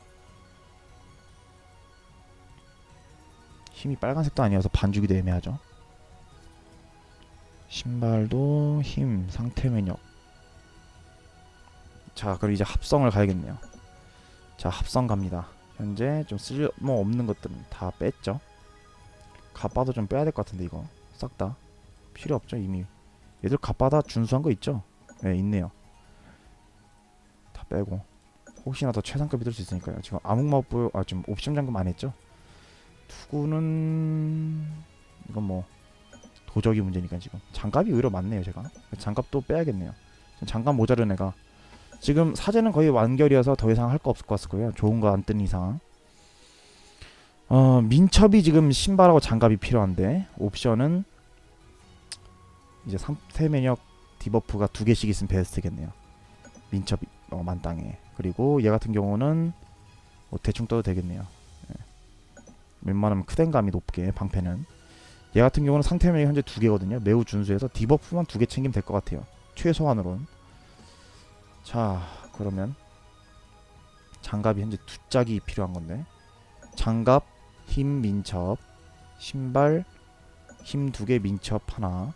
힘이 빨간색도 아니어서 반주기도 애매하죠. 신발도 힘 상태 면역. 자, 그럼 이제 합성을 가야겠네요. 자, 합성 갑니다. 현재 좀 쓸모 없는 것들은 다 뺐죠. 갑바도 좀 빼야 될 것 같은데 이거 싹 다 필요 없죠. 이미 얘들 갑바다 준수한 거 있죠. 네, 있네요. 다 빼고 혹시나 더 최상급이 될 수 있으니까요. 지금 암흑마법 아 지금 옵션 잠금 안 했죠. 투구는 이건 뭐 도적이 문제니까 지금 장갑이 의외로 많네요. 제가 장갑도 빼야겠네요. 장갑 모자른 애가 지금 사제는 거의 완결이어서 더 이상 할 거 없을 것 같을 거예요. 좋은 거 안 뜬 이상. 어, 민첩이 지금 신발하고 장갑이 필요한데 옵션은 이제 상태 면역 디버프가 두 개씩 있으면 베스트겠네요. 민첩 어, 만땅에. 그리고 얘 같은 경우는 뭐 대충 떠도 되겠네요. 예. 웬만하면 크덴감이 높게 방패는. 얘 같은 경우는 상태 면역이 현재 두 개거든요. 매우 준수해서 디버프만 두 개 챙기면 될 것 같아요. 최소한으로는. 자, 그러면 장갑이 현재 두 짝이 필요한 건데 장갑 힘 민첩, 신발 힘 두 개 민첩 하나,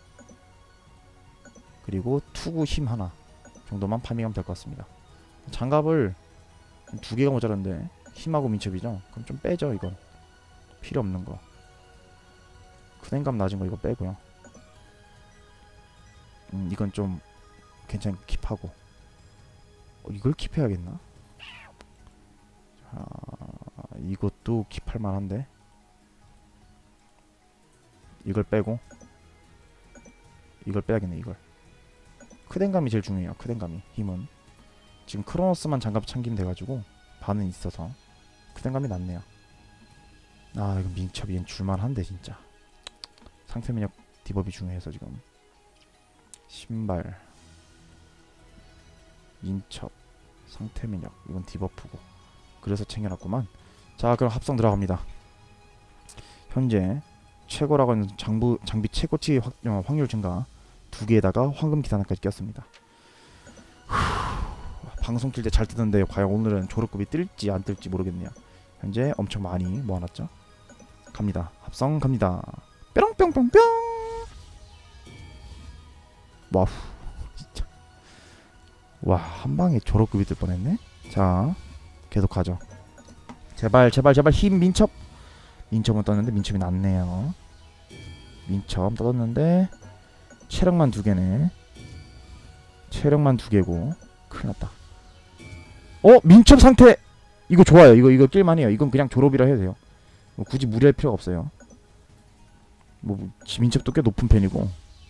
그리고 투구 힘 하나 정도만 파밍하면 될 것 같습니다. 장갑을 두 개가 모자란데 힘하고 민첩이죠. 그럼 좀 빼죠. 이건 필요 없는 거. 크랭감 낮은 거 이거 빼고요. 음, 이건 좀 괜찮게 킵하고. 어, 이걸 킵해야겠나? 자, 이것도 킵할 만한데 이걸 빼고 이걸 빼야겠네. 이걸 크덴감이 제일 중요해요. 크덴감이 힘은 지금 크로노스만 장갑 참기면 돼가지고 반은 있어서 크덴감이 낫네요. 아, 이거 민첩이 얘는 줄만한데 진짜. 상태 면역 디버비 중요해서 지금 신발 민첩 상태 면역 이건 디버프고 그래서 챙겨놨구만. 자, 그럼 합성 들어갑니다. 현재 최고라고 하는 장부, 장비 최고치 확, 어, 확률 증가 두 개에다가 황금 기사단까지 꼈습니다. 후, 방송 킬 때 잘 뜨던데 과연 오늘은 조로급이 뜰지 안 뜰지 모르겠네요. 현재 엄청 많이 모아놨죠. 갑니다. 합성 갑니다. 뾰롱뿅뿅뿅. 와우 진짜 와, 한방에 조로급이 뜰 뻔했네. 자, 계속 가죠. 제발 제발 제발 힘 민첩. 민첩은 떴는데 민첩이 낫네요. 민첩 떴는데 체력만 두 개네. 체력만 두 개고 큰일 났다. 어, 민첩 상태 이거 좋아요. 이거 이거 낄만해요. 이건 그냥 졸업이라 해도 돼요. 뭐 굳이 무리할 필요가 없어요. 뭐 민첩도 꽤 높은 편이고.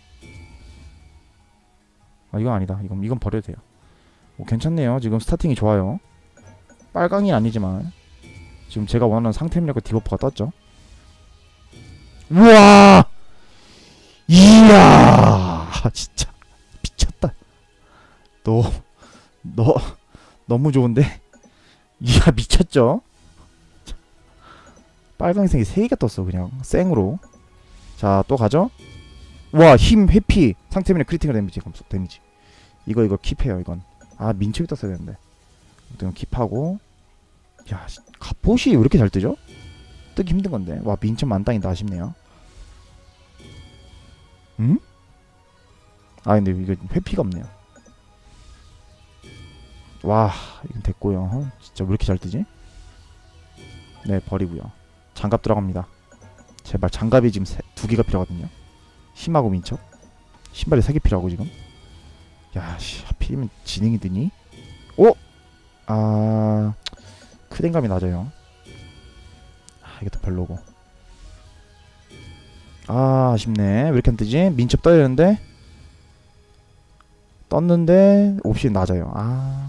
아, 이건 아니다. 이건 이건 버려도 돼요. 뭐 괜찮네요. 지금 스타팅이 좋아요. 빨강이 아니지만 지금 제가 원하는 상태력과 디버프가 떴죠. 우와! 이야! 진짜 미쳤다. 너, 너 너무 좋은데? 이야, 미쳤죠? 빨강색이 세 개가 떴어. 그냥 생으로. 자, 또 가죠. 와, 힘 회피 상태면에 크리티컬 데미지 데미지. 이거 이거 킵해요. 이건. 아, 민첩이 떴어야 되는데. 이건 킵하고. 야, 갑옷이 왜 이렇게 잘 뜨죠? 뜨기 힘든 건데. 와, 민첩 만땅이다. 아쉽네요. 응? 아, 근데 이거 회피가 없네요. 와, 이건 됐고요. 어? 진짜 왜 이렇게 잘 뜨지? 네, 버리고요. 장갑 들어갑니다. 제발 장갑이 지금 세, 두 개가 필요하거든요. 힘하고 민첩. 신발이 세 개 필요하고 지금. 야, 씨, 하필이면 진행이 드니? 오! 아, 크덴감이 낮아요. 아, 이것도 별로고. 아, 아쉽네. 왜 이렇게 안 뜨지? 민첩 떠야 되는데 떴는데 옵션이 낮아요. 아,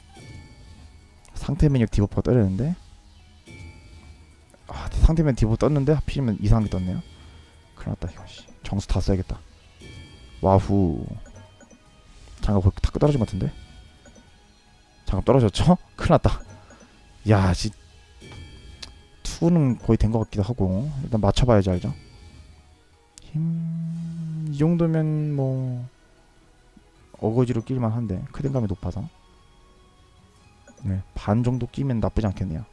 상태 면역 디버프가 떠야 되는데. 아, 상태 면역 디버프 떴는데 하필이면 이상하게 떴네요. 큰일 났다. 이거 씨. 정수 다 써야겠다. 와후. 장갑 거의 다 떨어진 것 같은데. 장갑 떨어졌죠? 큰일 났다. 야, 지 투는 거의 된 것 같기도 하고. 일단 맞춰봐야지 알죠? 힘... 이 정도면 뭐 어거지로 낄만 한데 크den감이 높아서. 네, 반 정도 끼면 나쁘지 않겠네요.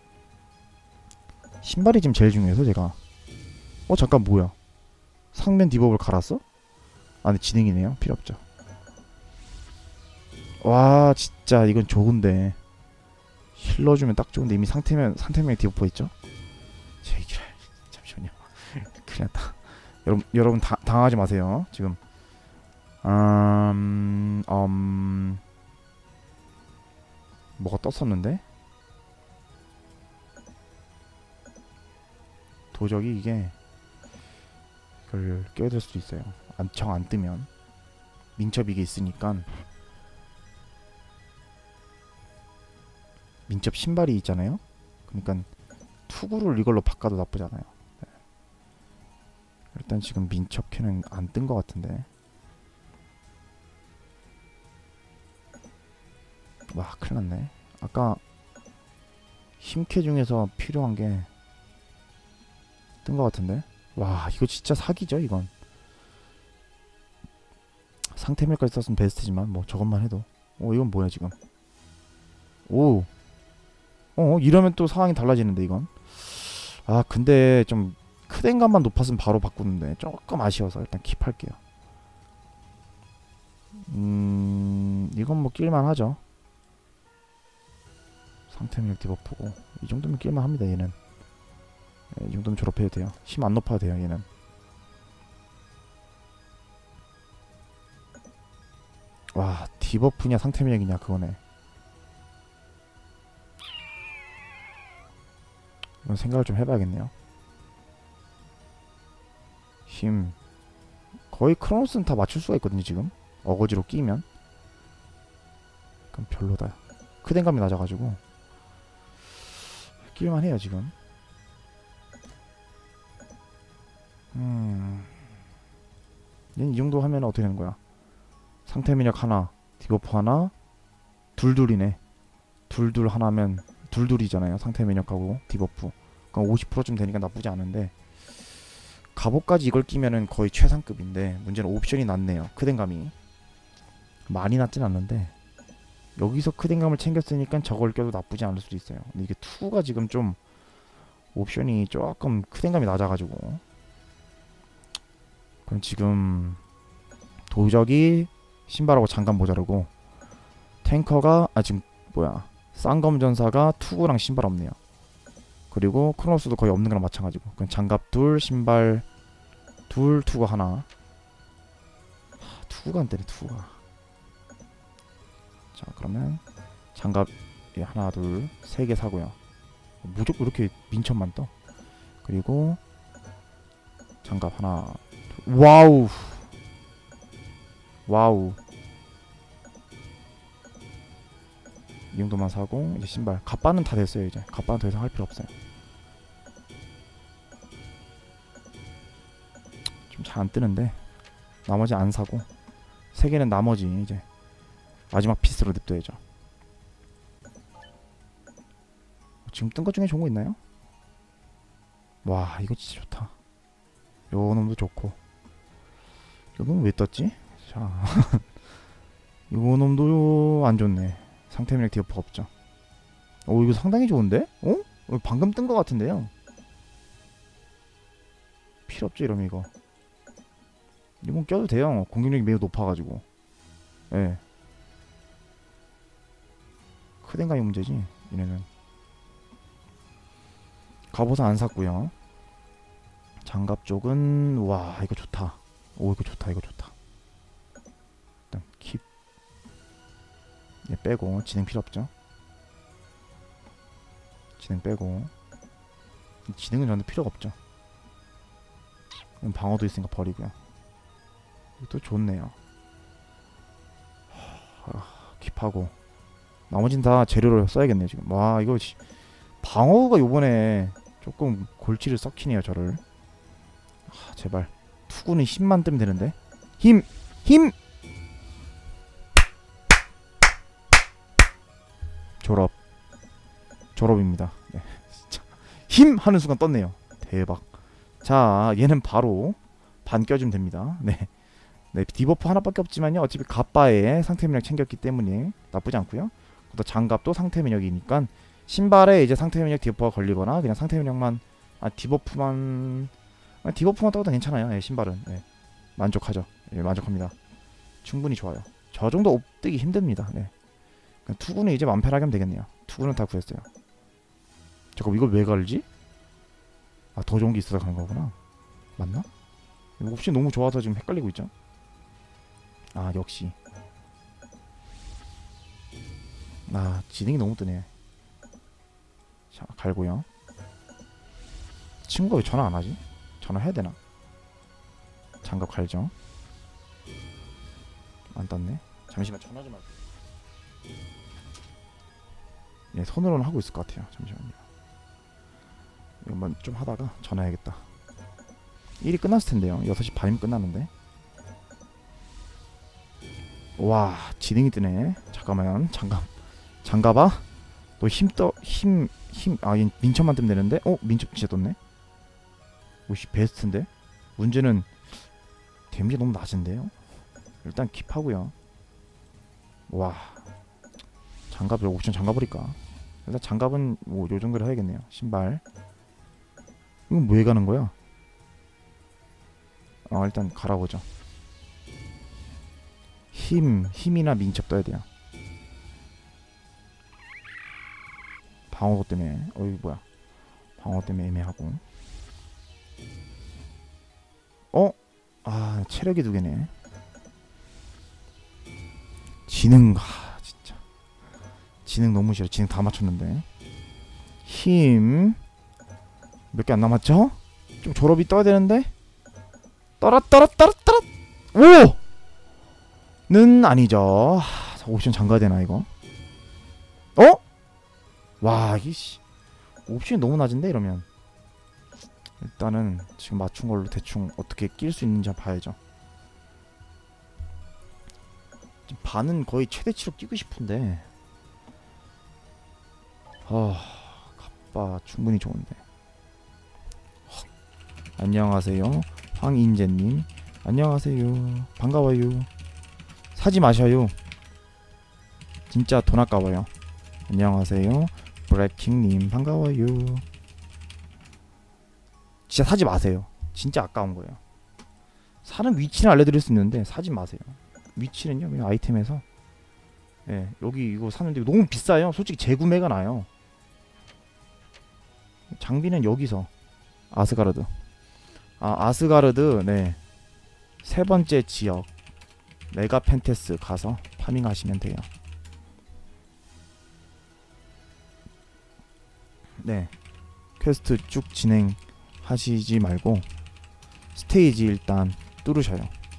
신발이 지금 제일 중요해서 제가. 어 잠깐 뭐야, 상면 디버블 갈았어? 아 근데 지능이네요. 필요 없죠. 와 진짜 이건 좋은데 힐러 주면 딱 좋은데 이미 상태면 상태면 디버프 있죠? 제기랄. 잠시만요. 큰일 났다. 여러분 여러분 다, 당하지 마세요. 지금 음, 음 뭐가 떴었는데 도적이 이게 이걸 껴들 수도 있어요. 안, 정 안 뜨면 민첩 이게 있으니까. 민첩 신발이 있잖아요. 그러니까 투구를 이걸로 바꿔도 나쁘지 않아요. 네. 일단 지금 민첩 캔은 안 뜬 것 같은데. 와 큰일 났네. 아까 힘캐 중에서 필요한 게 뜬 것 같은데. 와 이거 진짜 사기죠 이건. 상태밀까지 썼으면 베스트지만 뭐 저것만 해도. 어 이건 뭐야 지금. 오. 어 이러면 또 상황이 달라지는데 이건. 아 근데 좀 크덴감만 높았으면 바로 바꾸는데 조금 아쉬워서 일단 킵할게요. 음 이건 뭐 낄만 하죠. 상태밀 디버프고 이 정도면 낄만 합니다 얘는. 네, 이 정도면 졸업해도 돼요. 힘 안 높아도 돼요 얘는. 와 디버프냐 상태밀이냐 그거네. 이건 생각을 좀 해봐야겠네요. 힘 거의 크로노스는 다 맞출 수가 있거든요 지금. 어거지로 끼면. 그럼 별로다. 크덴감이 낮아가지고 끼만 해요 지금. 음 얘는 이 정도 하면 어떻게 되는 거야. 상태 면역 하나, 디버프 하나, 둘둘이네. 둘둘 하나면 둘둘이잖아요. 상태 면역하고 디버프. 그럼 오십 퍼센트쯤 되니까 나쁘지 않은데 갑옷까지 이걸 끼면은 거의 최상급인데 문제는 옵션이 낮네요. 크덴감이 많이 낮진 않는데 여기서 크덴감을 챙겼으니까 저걸 껴도 나쁘지 않을 수도 있어요. 근데 이게 이가 지금 좀 옵션이 조금 크덴감이 낮아가지고. 그럼 지금 도적이 신발하고 장갑 모자르고 탱커가 아 지금 뭐야 쌍검전사가 투구랑 신발 없네요. 그리고 크로노스도 거의 없는 거랑 마찬가지고. 그럼 장갑 둘, 신발 둘, 투구 하나. 하, 투구가 안 되네 투구가. 자 그러면 장갑 예, 하나 둘 세 개 사고요. 무조건 이렇게 민첩만 떠. 그리고 장갑 하나 둘. 와우 와우 이 정도만 사고 이제 신발 갑바는 다 됐어요. 이제 갑바는 더 이상 할 필요 없어요. 좀 잘 안 뜨는데 나머지 안 사고 세 개는 나머지 이제 마지막 피스로 냅둬야죠. 지금 뜬 것 중에 좋은 거 있나요? 와 이거 진짜 좋다. 요 놈도 좋고 요 놈은 왜 떴지? 자 요 놈도 안 좋네. 상태밀력 디버프가 없죠. 오 이거 상당히 좋은데? 어? 방금 뜬 것 같은데요. 필요 없죠 이러면 이거. 이건 껴도 돼요. 공격력이 매우 높아가지고. 예. 네. 크덴감이 문제지 얘네는. 갑옷은 안 샀고요. 장갑 쪽은 와 이거 좋다. 오 이거 좋다 이거 좋다. 일단 킵 얘 빼고 진행 필요 없죠. 진행 빼고 진행은 저한테 필요가 없죠. 방어도 있으니까 버리고요. 이것도 좋네요. 하, 킵하고 나머진 다 재료로 써야겠네요 지금. 와 이거 시, 방어가 요번에 조금 골치를 썩히네요 저를. 하, 제발 투구는 힘만 뜨면 되는데. 힘! 힘! 졸업. 졸업입니다. 네, 진짜. 힘! 하는 순간 떴네요. 대박. 자 얘는 바로 반 껴주면 됩니다. 네. 네, 디버프 하나밖에 없지만요. 어차피 갑바에 상태 면역 챙겼기 때문에 나쁘지 않고요. 또 장갑도 상태 면역이니까 신발에 이제 상태 면역 디버프가 걸리거나 그냥 상태 면역만 아 디버프만 아, 디버프만 떠도 괜찮아요. 예, 신발은 예, 만족하죠. 예, 만족합니다. 충분히 좋아요. 저 정도 옵 뜨기 힘듭니다. 네. 투구는 이제 맘 편하게 하면 되겠네요. 투구는 다 구했어요. 잠깐 이걸 왜 걸지? 아 더 좋은 게 있어서 가는 거구나. 맞나? 옵션 너무 좋아서 지금 헷갈리고 있죠. 아 역시 아 지능이 너무 뜨네. 자 갈고요. 친구가 왜 전화 안 하지? 전화 해야 되나? 장갑 갈죠. 안 떴네. 잠시만 전화 좀 할게요. 예, 손으로는 하고 있을 것 같아요. 잠시만요. 이것만 좀 하다가 전화해야겠다. 일이 끝났을 텐데요. 여섯 시 반이면 끝나는데. 와, 지능이 뜨네. 잠깐만, 장갑. 장갑아? 너 힘 떠, 힘, 힘, 아, 얘 민첩만 뜨면 되는데? 어? 민첩 진짜 떴네? 오씨, 베스트인데? 문제는 데미지가 너무 낮은데요? 일단 킵하고요. 와, 장갑을 옵션 장가버릴까? 일단 장갑은 뭐 요정도로 해야겠네요. 신발. 이건 뭐 해가는 거야? 어 일단 갈아보죠. 힘, 힘이나 민첩 떠야 돼요. 방어구 때문에 어이 뭐야 방어 때문에 애매하고. 어? 아 체력이 두 개네. 지능 하 진짜 지능 너무 싫어. 지능 다 맞췄는데. 힘 몇 개 안 남았죠? 좀 졸업이 떠야 되는데. 떠라 떠라 떠라 떠라. 오! 는 아니죠. 하, 옵션 잠가야 되나 이거? 어? 와 이씨 옵션이 너무 낮은데 이러면. 일단은 지금 맞춘 걸로 대충 어떻게 낄 수 있는지 한번 봐야죠. 반은 거의 최대치로 끼고 싶은데. 아 갑바 충분히 좋은데. 헉. 안녕하세요 황인재님. 안녕하세요 반가워요. 사지 마셔요. 진짜 돈 아까워요. 안녕하세요 브레킹님 반가워요. 진짜 사지 마세요. 진짜 아까운 거예요. 사는 위치는 알려드릴 수 있는데 사지 마세요. 위치는요 그냥 아이템에서 예 여기 이거 사는데 너무 비싸요. 솔직히 재구매가 나요. 장비는 여기서 아스가르드. 아 아스가르드 네 세 번째 지역 메가 펜테스 가서 파밍하시면 돼요. 네 퀘스트 쭉 진행하시지 말고 스테이지 일단 뚫으셔요.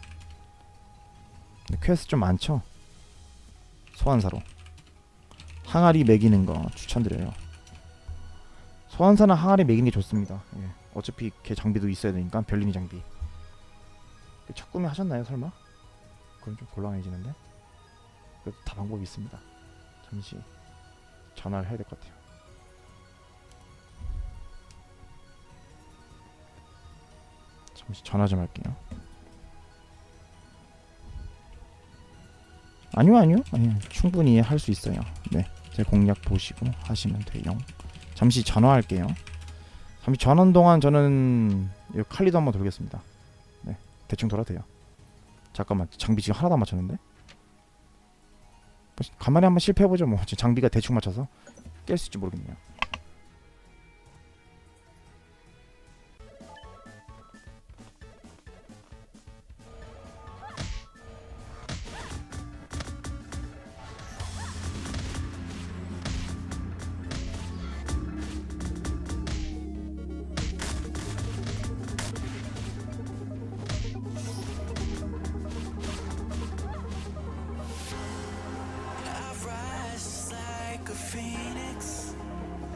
퀘스트 좀 많죠? 소환사로 항아리 매기는 거 추천드려요. 소환사는 항아리 매기는 게 좋습니다. 예. 어차피 걔 장비도 있어야 되니까 별림이 장비. 첫 구매 하셨나요 설마? 그럼 좀 곤란해지는데? 그래도 다 방법이 있습니다. 잠시 전화를 해야 될 것 같아요. 잠시 전화 좀 할게요. 아니요 아니요 아니요 충분히 할 수 있어요. 네 제 공략 보시고 하시면 돼요. 잠시 전화할게요. 잠시 전화 동안 저는 이 칼리도 한번 돌겠습니다. 네 대충 돌아도 돼요. 잠깐만 장비 지금 하나도 안 맞췄는데? 간만에 한번 실패해보죠 뭐. 지금 장비가 대충 맞춰서 깰 수 있을지 모르겠네요. I rise like a phoenix.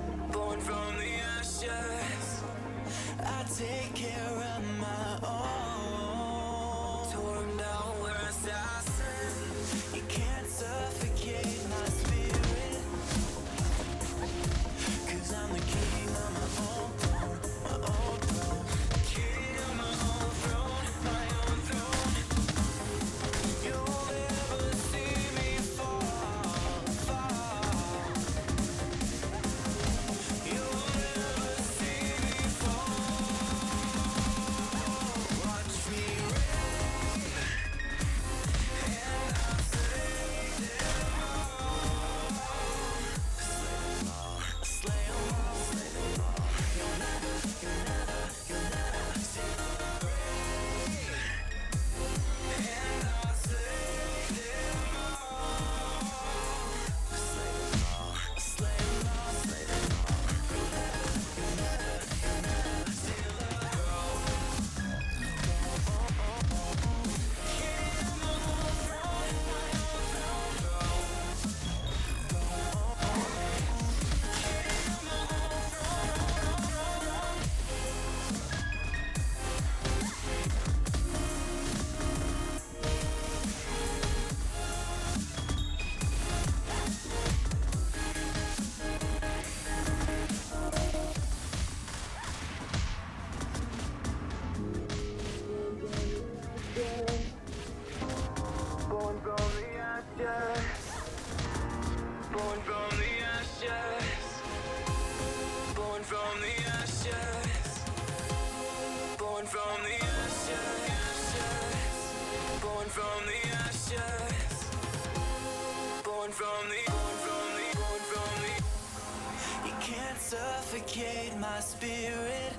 Born from the ashes. Born from the ashes. Born from the ashes. Born from the ashes. Born from the, born from the, born from the. You can't suffocate my spirit.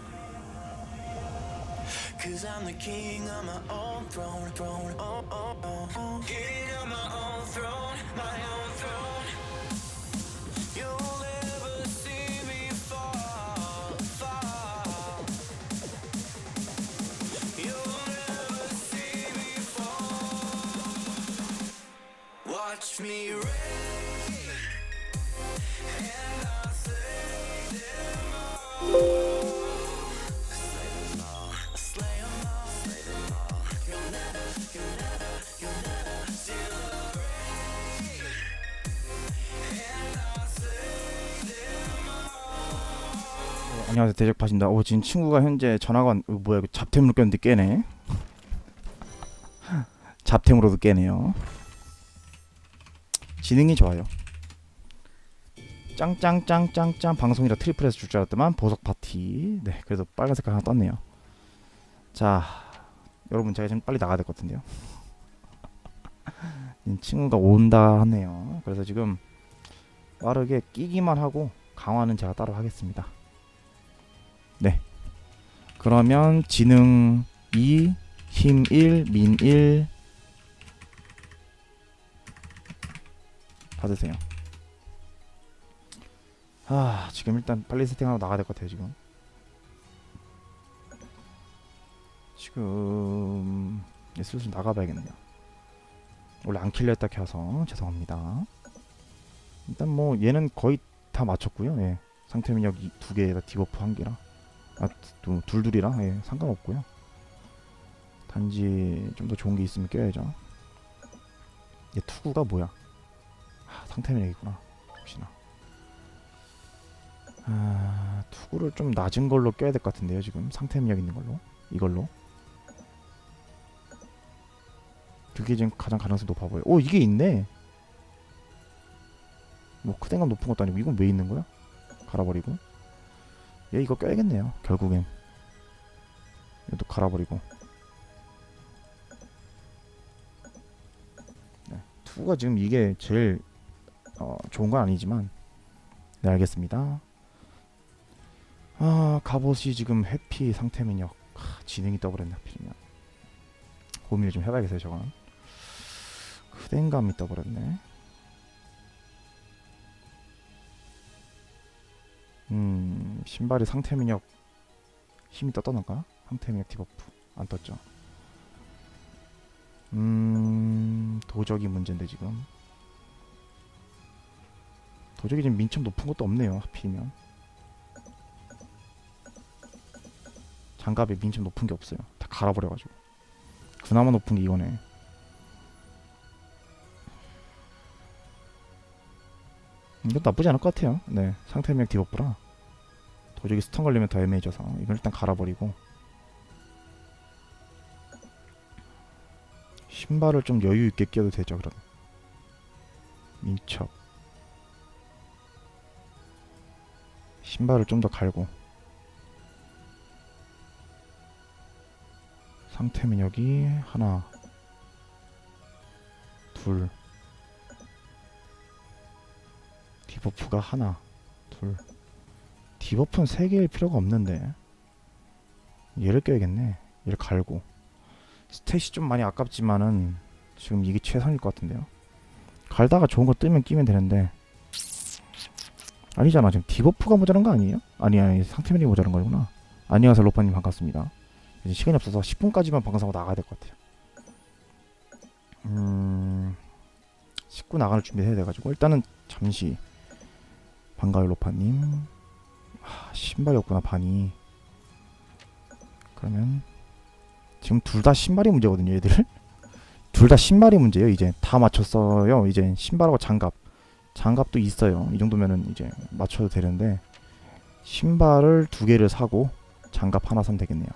Cause I'm the king of my own throne, throne, oh, oh, oh, oh. King of my own throne, my own throne. You'll never see me fall, fall. You'll never see me fall. Watch me reign, and I'll slay them all. 안녕하세요, 대적팟입니다. 오, 지금 친구가 현재 전화가 왔... 어, 뭐야, 이거 잡템으로 꼈는데 깨네. 잡템으로도 깨네요. 지능이 좋아요. 짱짱짱짱짱. 방송이라 트리플에서 줄 줄 알았더만 보석 파티. 네, 그래도 빨간색 하나 떴네요. 자, 여러분, 제가 지금 빨리 나가야 될 것 같은데요. 친구가 온다 하네요. 그래서 지금 빠르게 끼기만 하고 강화는 제가 따로 하겠습니다. 네, 그러면 지능 이, 힘 일, 민 일 받으세요. 아, 지금 일단 빨리 세팅하고 나가야 될 것 같아요. 지금 지금 예, 슬슬 나가봐야겠네요. 원래 안 킬려 했다 켜서 죄송합니다. 일단 뭐 얘는 거의 다 맞췄고요. 예, 상태 민력 두 개에다 디버프 한 개라, 아, 또 둘둘이라 예, 상관없고요. 단지 좀 더 좋은 게 있으면 껴야죠. 얘 투구가 뭐야? 아, 상태 민력이구나. 혹시나. 아, 투구를 좀 낮은 걸로 껴야 될 것 같은데요. 지금 상태 민력 있는 걸로, 이걸로. 그게 지금 가장 가능성이 높아 보여요. 오, 이게 있네. 뭐 크댕감 높은 것도 아니고 이건 왜 있는 거야? 갈아버리고. 얘 이거 껴야겠네요. 결국엔 얘도 갈아버리고. 네, 투가 지금 이게 제일 어, 좋은 건 아니지만, 네, 알겠습니다. 아, 갑옷이 지금 회피 상태 민력, 하, 지능이 떠버렸네. 하필이면 고민을 좀 해봐야겠어요. 저건 크댕감이 떠버렸네. 음, 신발이 상태 민력 힘이 떴던가? 상태 민력 디버프 안 떴죠. 음, 도적이 문제인데 지금 도적이 지금 민첩 높은 것도 없네요. 하필이면 장갑에 민첩 높은 게 없어요. 다 갈아버려가지고. 그나마 높은 게 이거네. 이것도 나쁘지 않을 것 같아요. 네, 상태 민력 디버프라 도적이 스턴 걸리면 더 애매해져서 이건 일단 갈아버리고, 신발을 좀 여유있게 껴도 되죠. 그럼 민첩 신발을 좀 더 갈고, 상태 민력이 하나 둘, 디버프가 하나 둘, 디버프는 세 개일 필요가 없는데 얘를 껴야겠네. 얘를 갈고. 스탯이 좀 많이 아깝지만은 지금 이게 최선일 것 같은데요. 갈다가 좋은 거 뜨면 끼면 되는데, 아니잖아. 지금 디버프가 모자란 거 아니에요? 아니 아니 상태면이 모자란 거구나. 안녕하세요 로파님, 반갑습니다. 이제 시간이 없어서 십 분까지만 방송하고 나가야 될 것 같아요. 음, 십구 나갈 준비해야 돼가지고 일단은 잠시. 반가워요 로파님. 하, 신발이 없구나 반이. 그러면 지금 둘 다 신발이 문제거든요. 얘들 둘 다 신발이 문제예요. 이제 다 맞췄어요. 이제 신발하고 장갑 장갑도 있어요. 이 정도면은 이제 맞춰도 되는데, 신발을 두 개를 사고 장갑 하나 사면 되겠네요.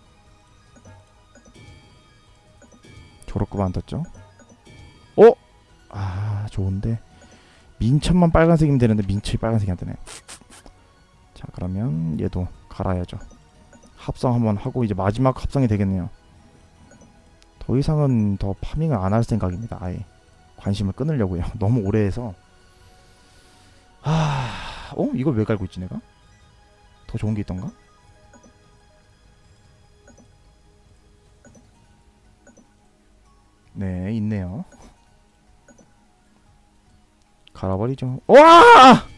졸업급 안 떴죠? 어? 아 좋은데 민첩만 빨간색이면 되는데 민첩이 빨간색이 안 되네. 자 그러면 얘도 갈아야죠. 합성 한번 하고 이제 마지막 합성이 되겠네요. 더 이상은 더 파밍을 안 할 생각입니다. 아예 관심을 끊으려고요. 너무 오래 해서. 아, 어? 이걸 왜 갈고 있지 내가? 더 좋은 게 있던가? 네, 있네요. 갈아버리죠. 와! 하,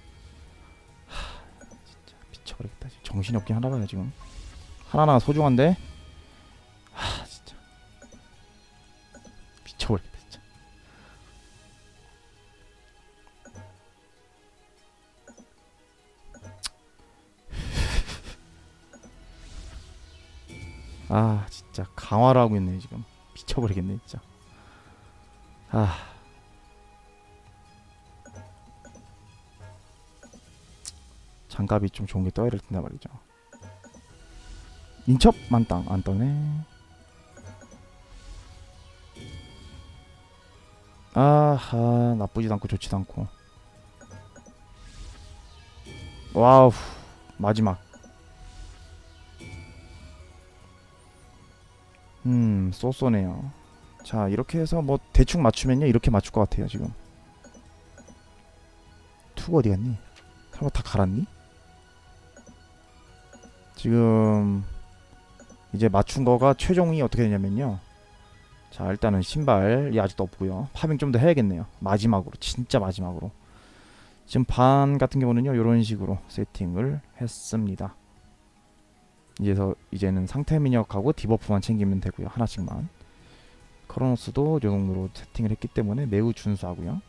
진짜 미쳐버리겠다. 정신이 없긴 하나 봐요 지금. 하나하나 소중한데. 하, 진짜 미쳐버리겠다 진짜. 아, 진짜 강화를 하고 있네 지금. 미쳐버리겠네 진짜. 아. 장갑이 좀 좋은 게 떠야 될 텐데 말이죠. 인첩 만땅 안 떠네. 아하, 나쁘지도 않고 좋지도 않고. 와우, 마지막. 음, 쏘쏘네요. 자, 이렇게 해서 뭐 대충 맞추면요 이렇게 맞출 것 같아요 지금. 투구 어디 갔니? 설마 다 갈았니? 지금 이제 맞춘 거가 최종이 어떻게 되냐면요. 자 일단은 신발이 아직도 없고요. 파밍 좀 더 해야겠네요. 마지막으로, 진짜 마지막으로. 지금 반 같은 경우는요 이런 식으로 세팅을 했습니다. 이제서 이제는 상태 면역하고 디버프만 챙기면 되고요. 하나씩만. 크로노스도 요 정도로 세팅을 했기 때문에 매우 준수하고요.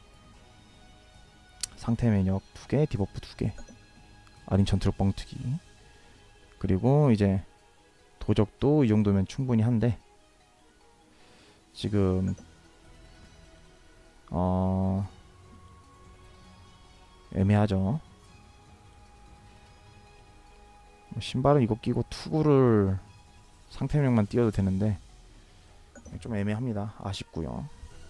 상태 면역 두 개, 디버프 두 개. 아린 전투력 뻥튀기. 그리고 이제 도적도 이 정도면 충분히 한데 지금 어 애매하죠. 신발은 이거 끼고 투구를 상태명만 띄워도 되는데 좀 애매합니다. 아쉽고요.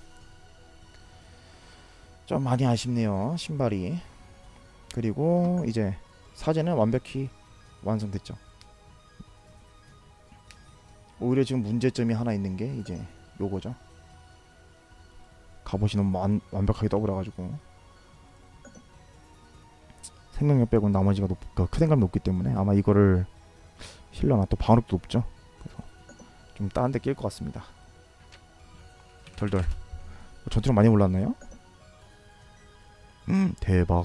좀 많이 아쉽네요 신발이. 그리고 이제 사제는 완벽히 완성됐죠. 오히려 지금 문제점이 하나 있는 게 이제 요거죠. 갑옷이 너무 완, 완벽하게 떠버려가지고 생명력 빼고 나머지가 높, 그 크댕감이 높기 때문에 아마 이거를 실려나 또 방어력도 높죠. 그래서 좀 다른 데 낄 것 같습니다. 덜덜. 전투력 많이 올랐나요? 음 대박.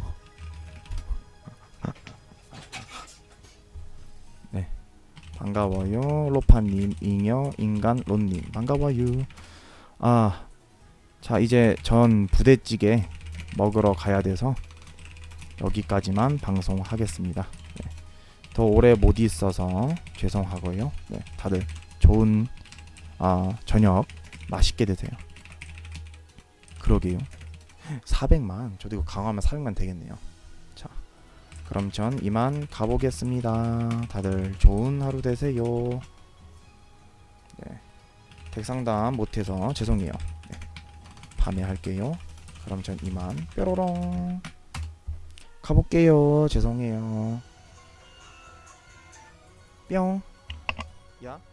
네 반가워요 로파님, 잉여, 인간, 론님 반가워요. 아, 자 이제 전 부대찌개 먹으러 가야 돼서 여기까지만 방송하겠습니다. 네. 더 오래 못 있어서 죄송하고요. 네, 다들 좋은 아, 저녁 맛있게 드세요. 그러게요. 사백만. 저도 이거 강화하면 사백만 되겠네요. 자, 그럼 전 이만 가보겠습니다. 다들 좋은 하루 되세요. 네, 덱상담 못해서 죄송해요. 네, 밤에 할게요. 그럼 전 이만 뾰로롱 가볼게요. 죄송해요. 뿅. 야.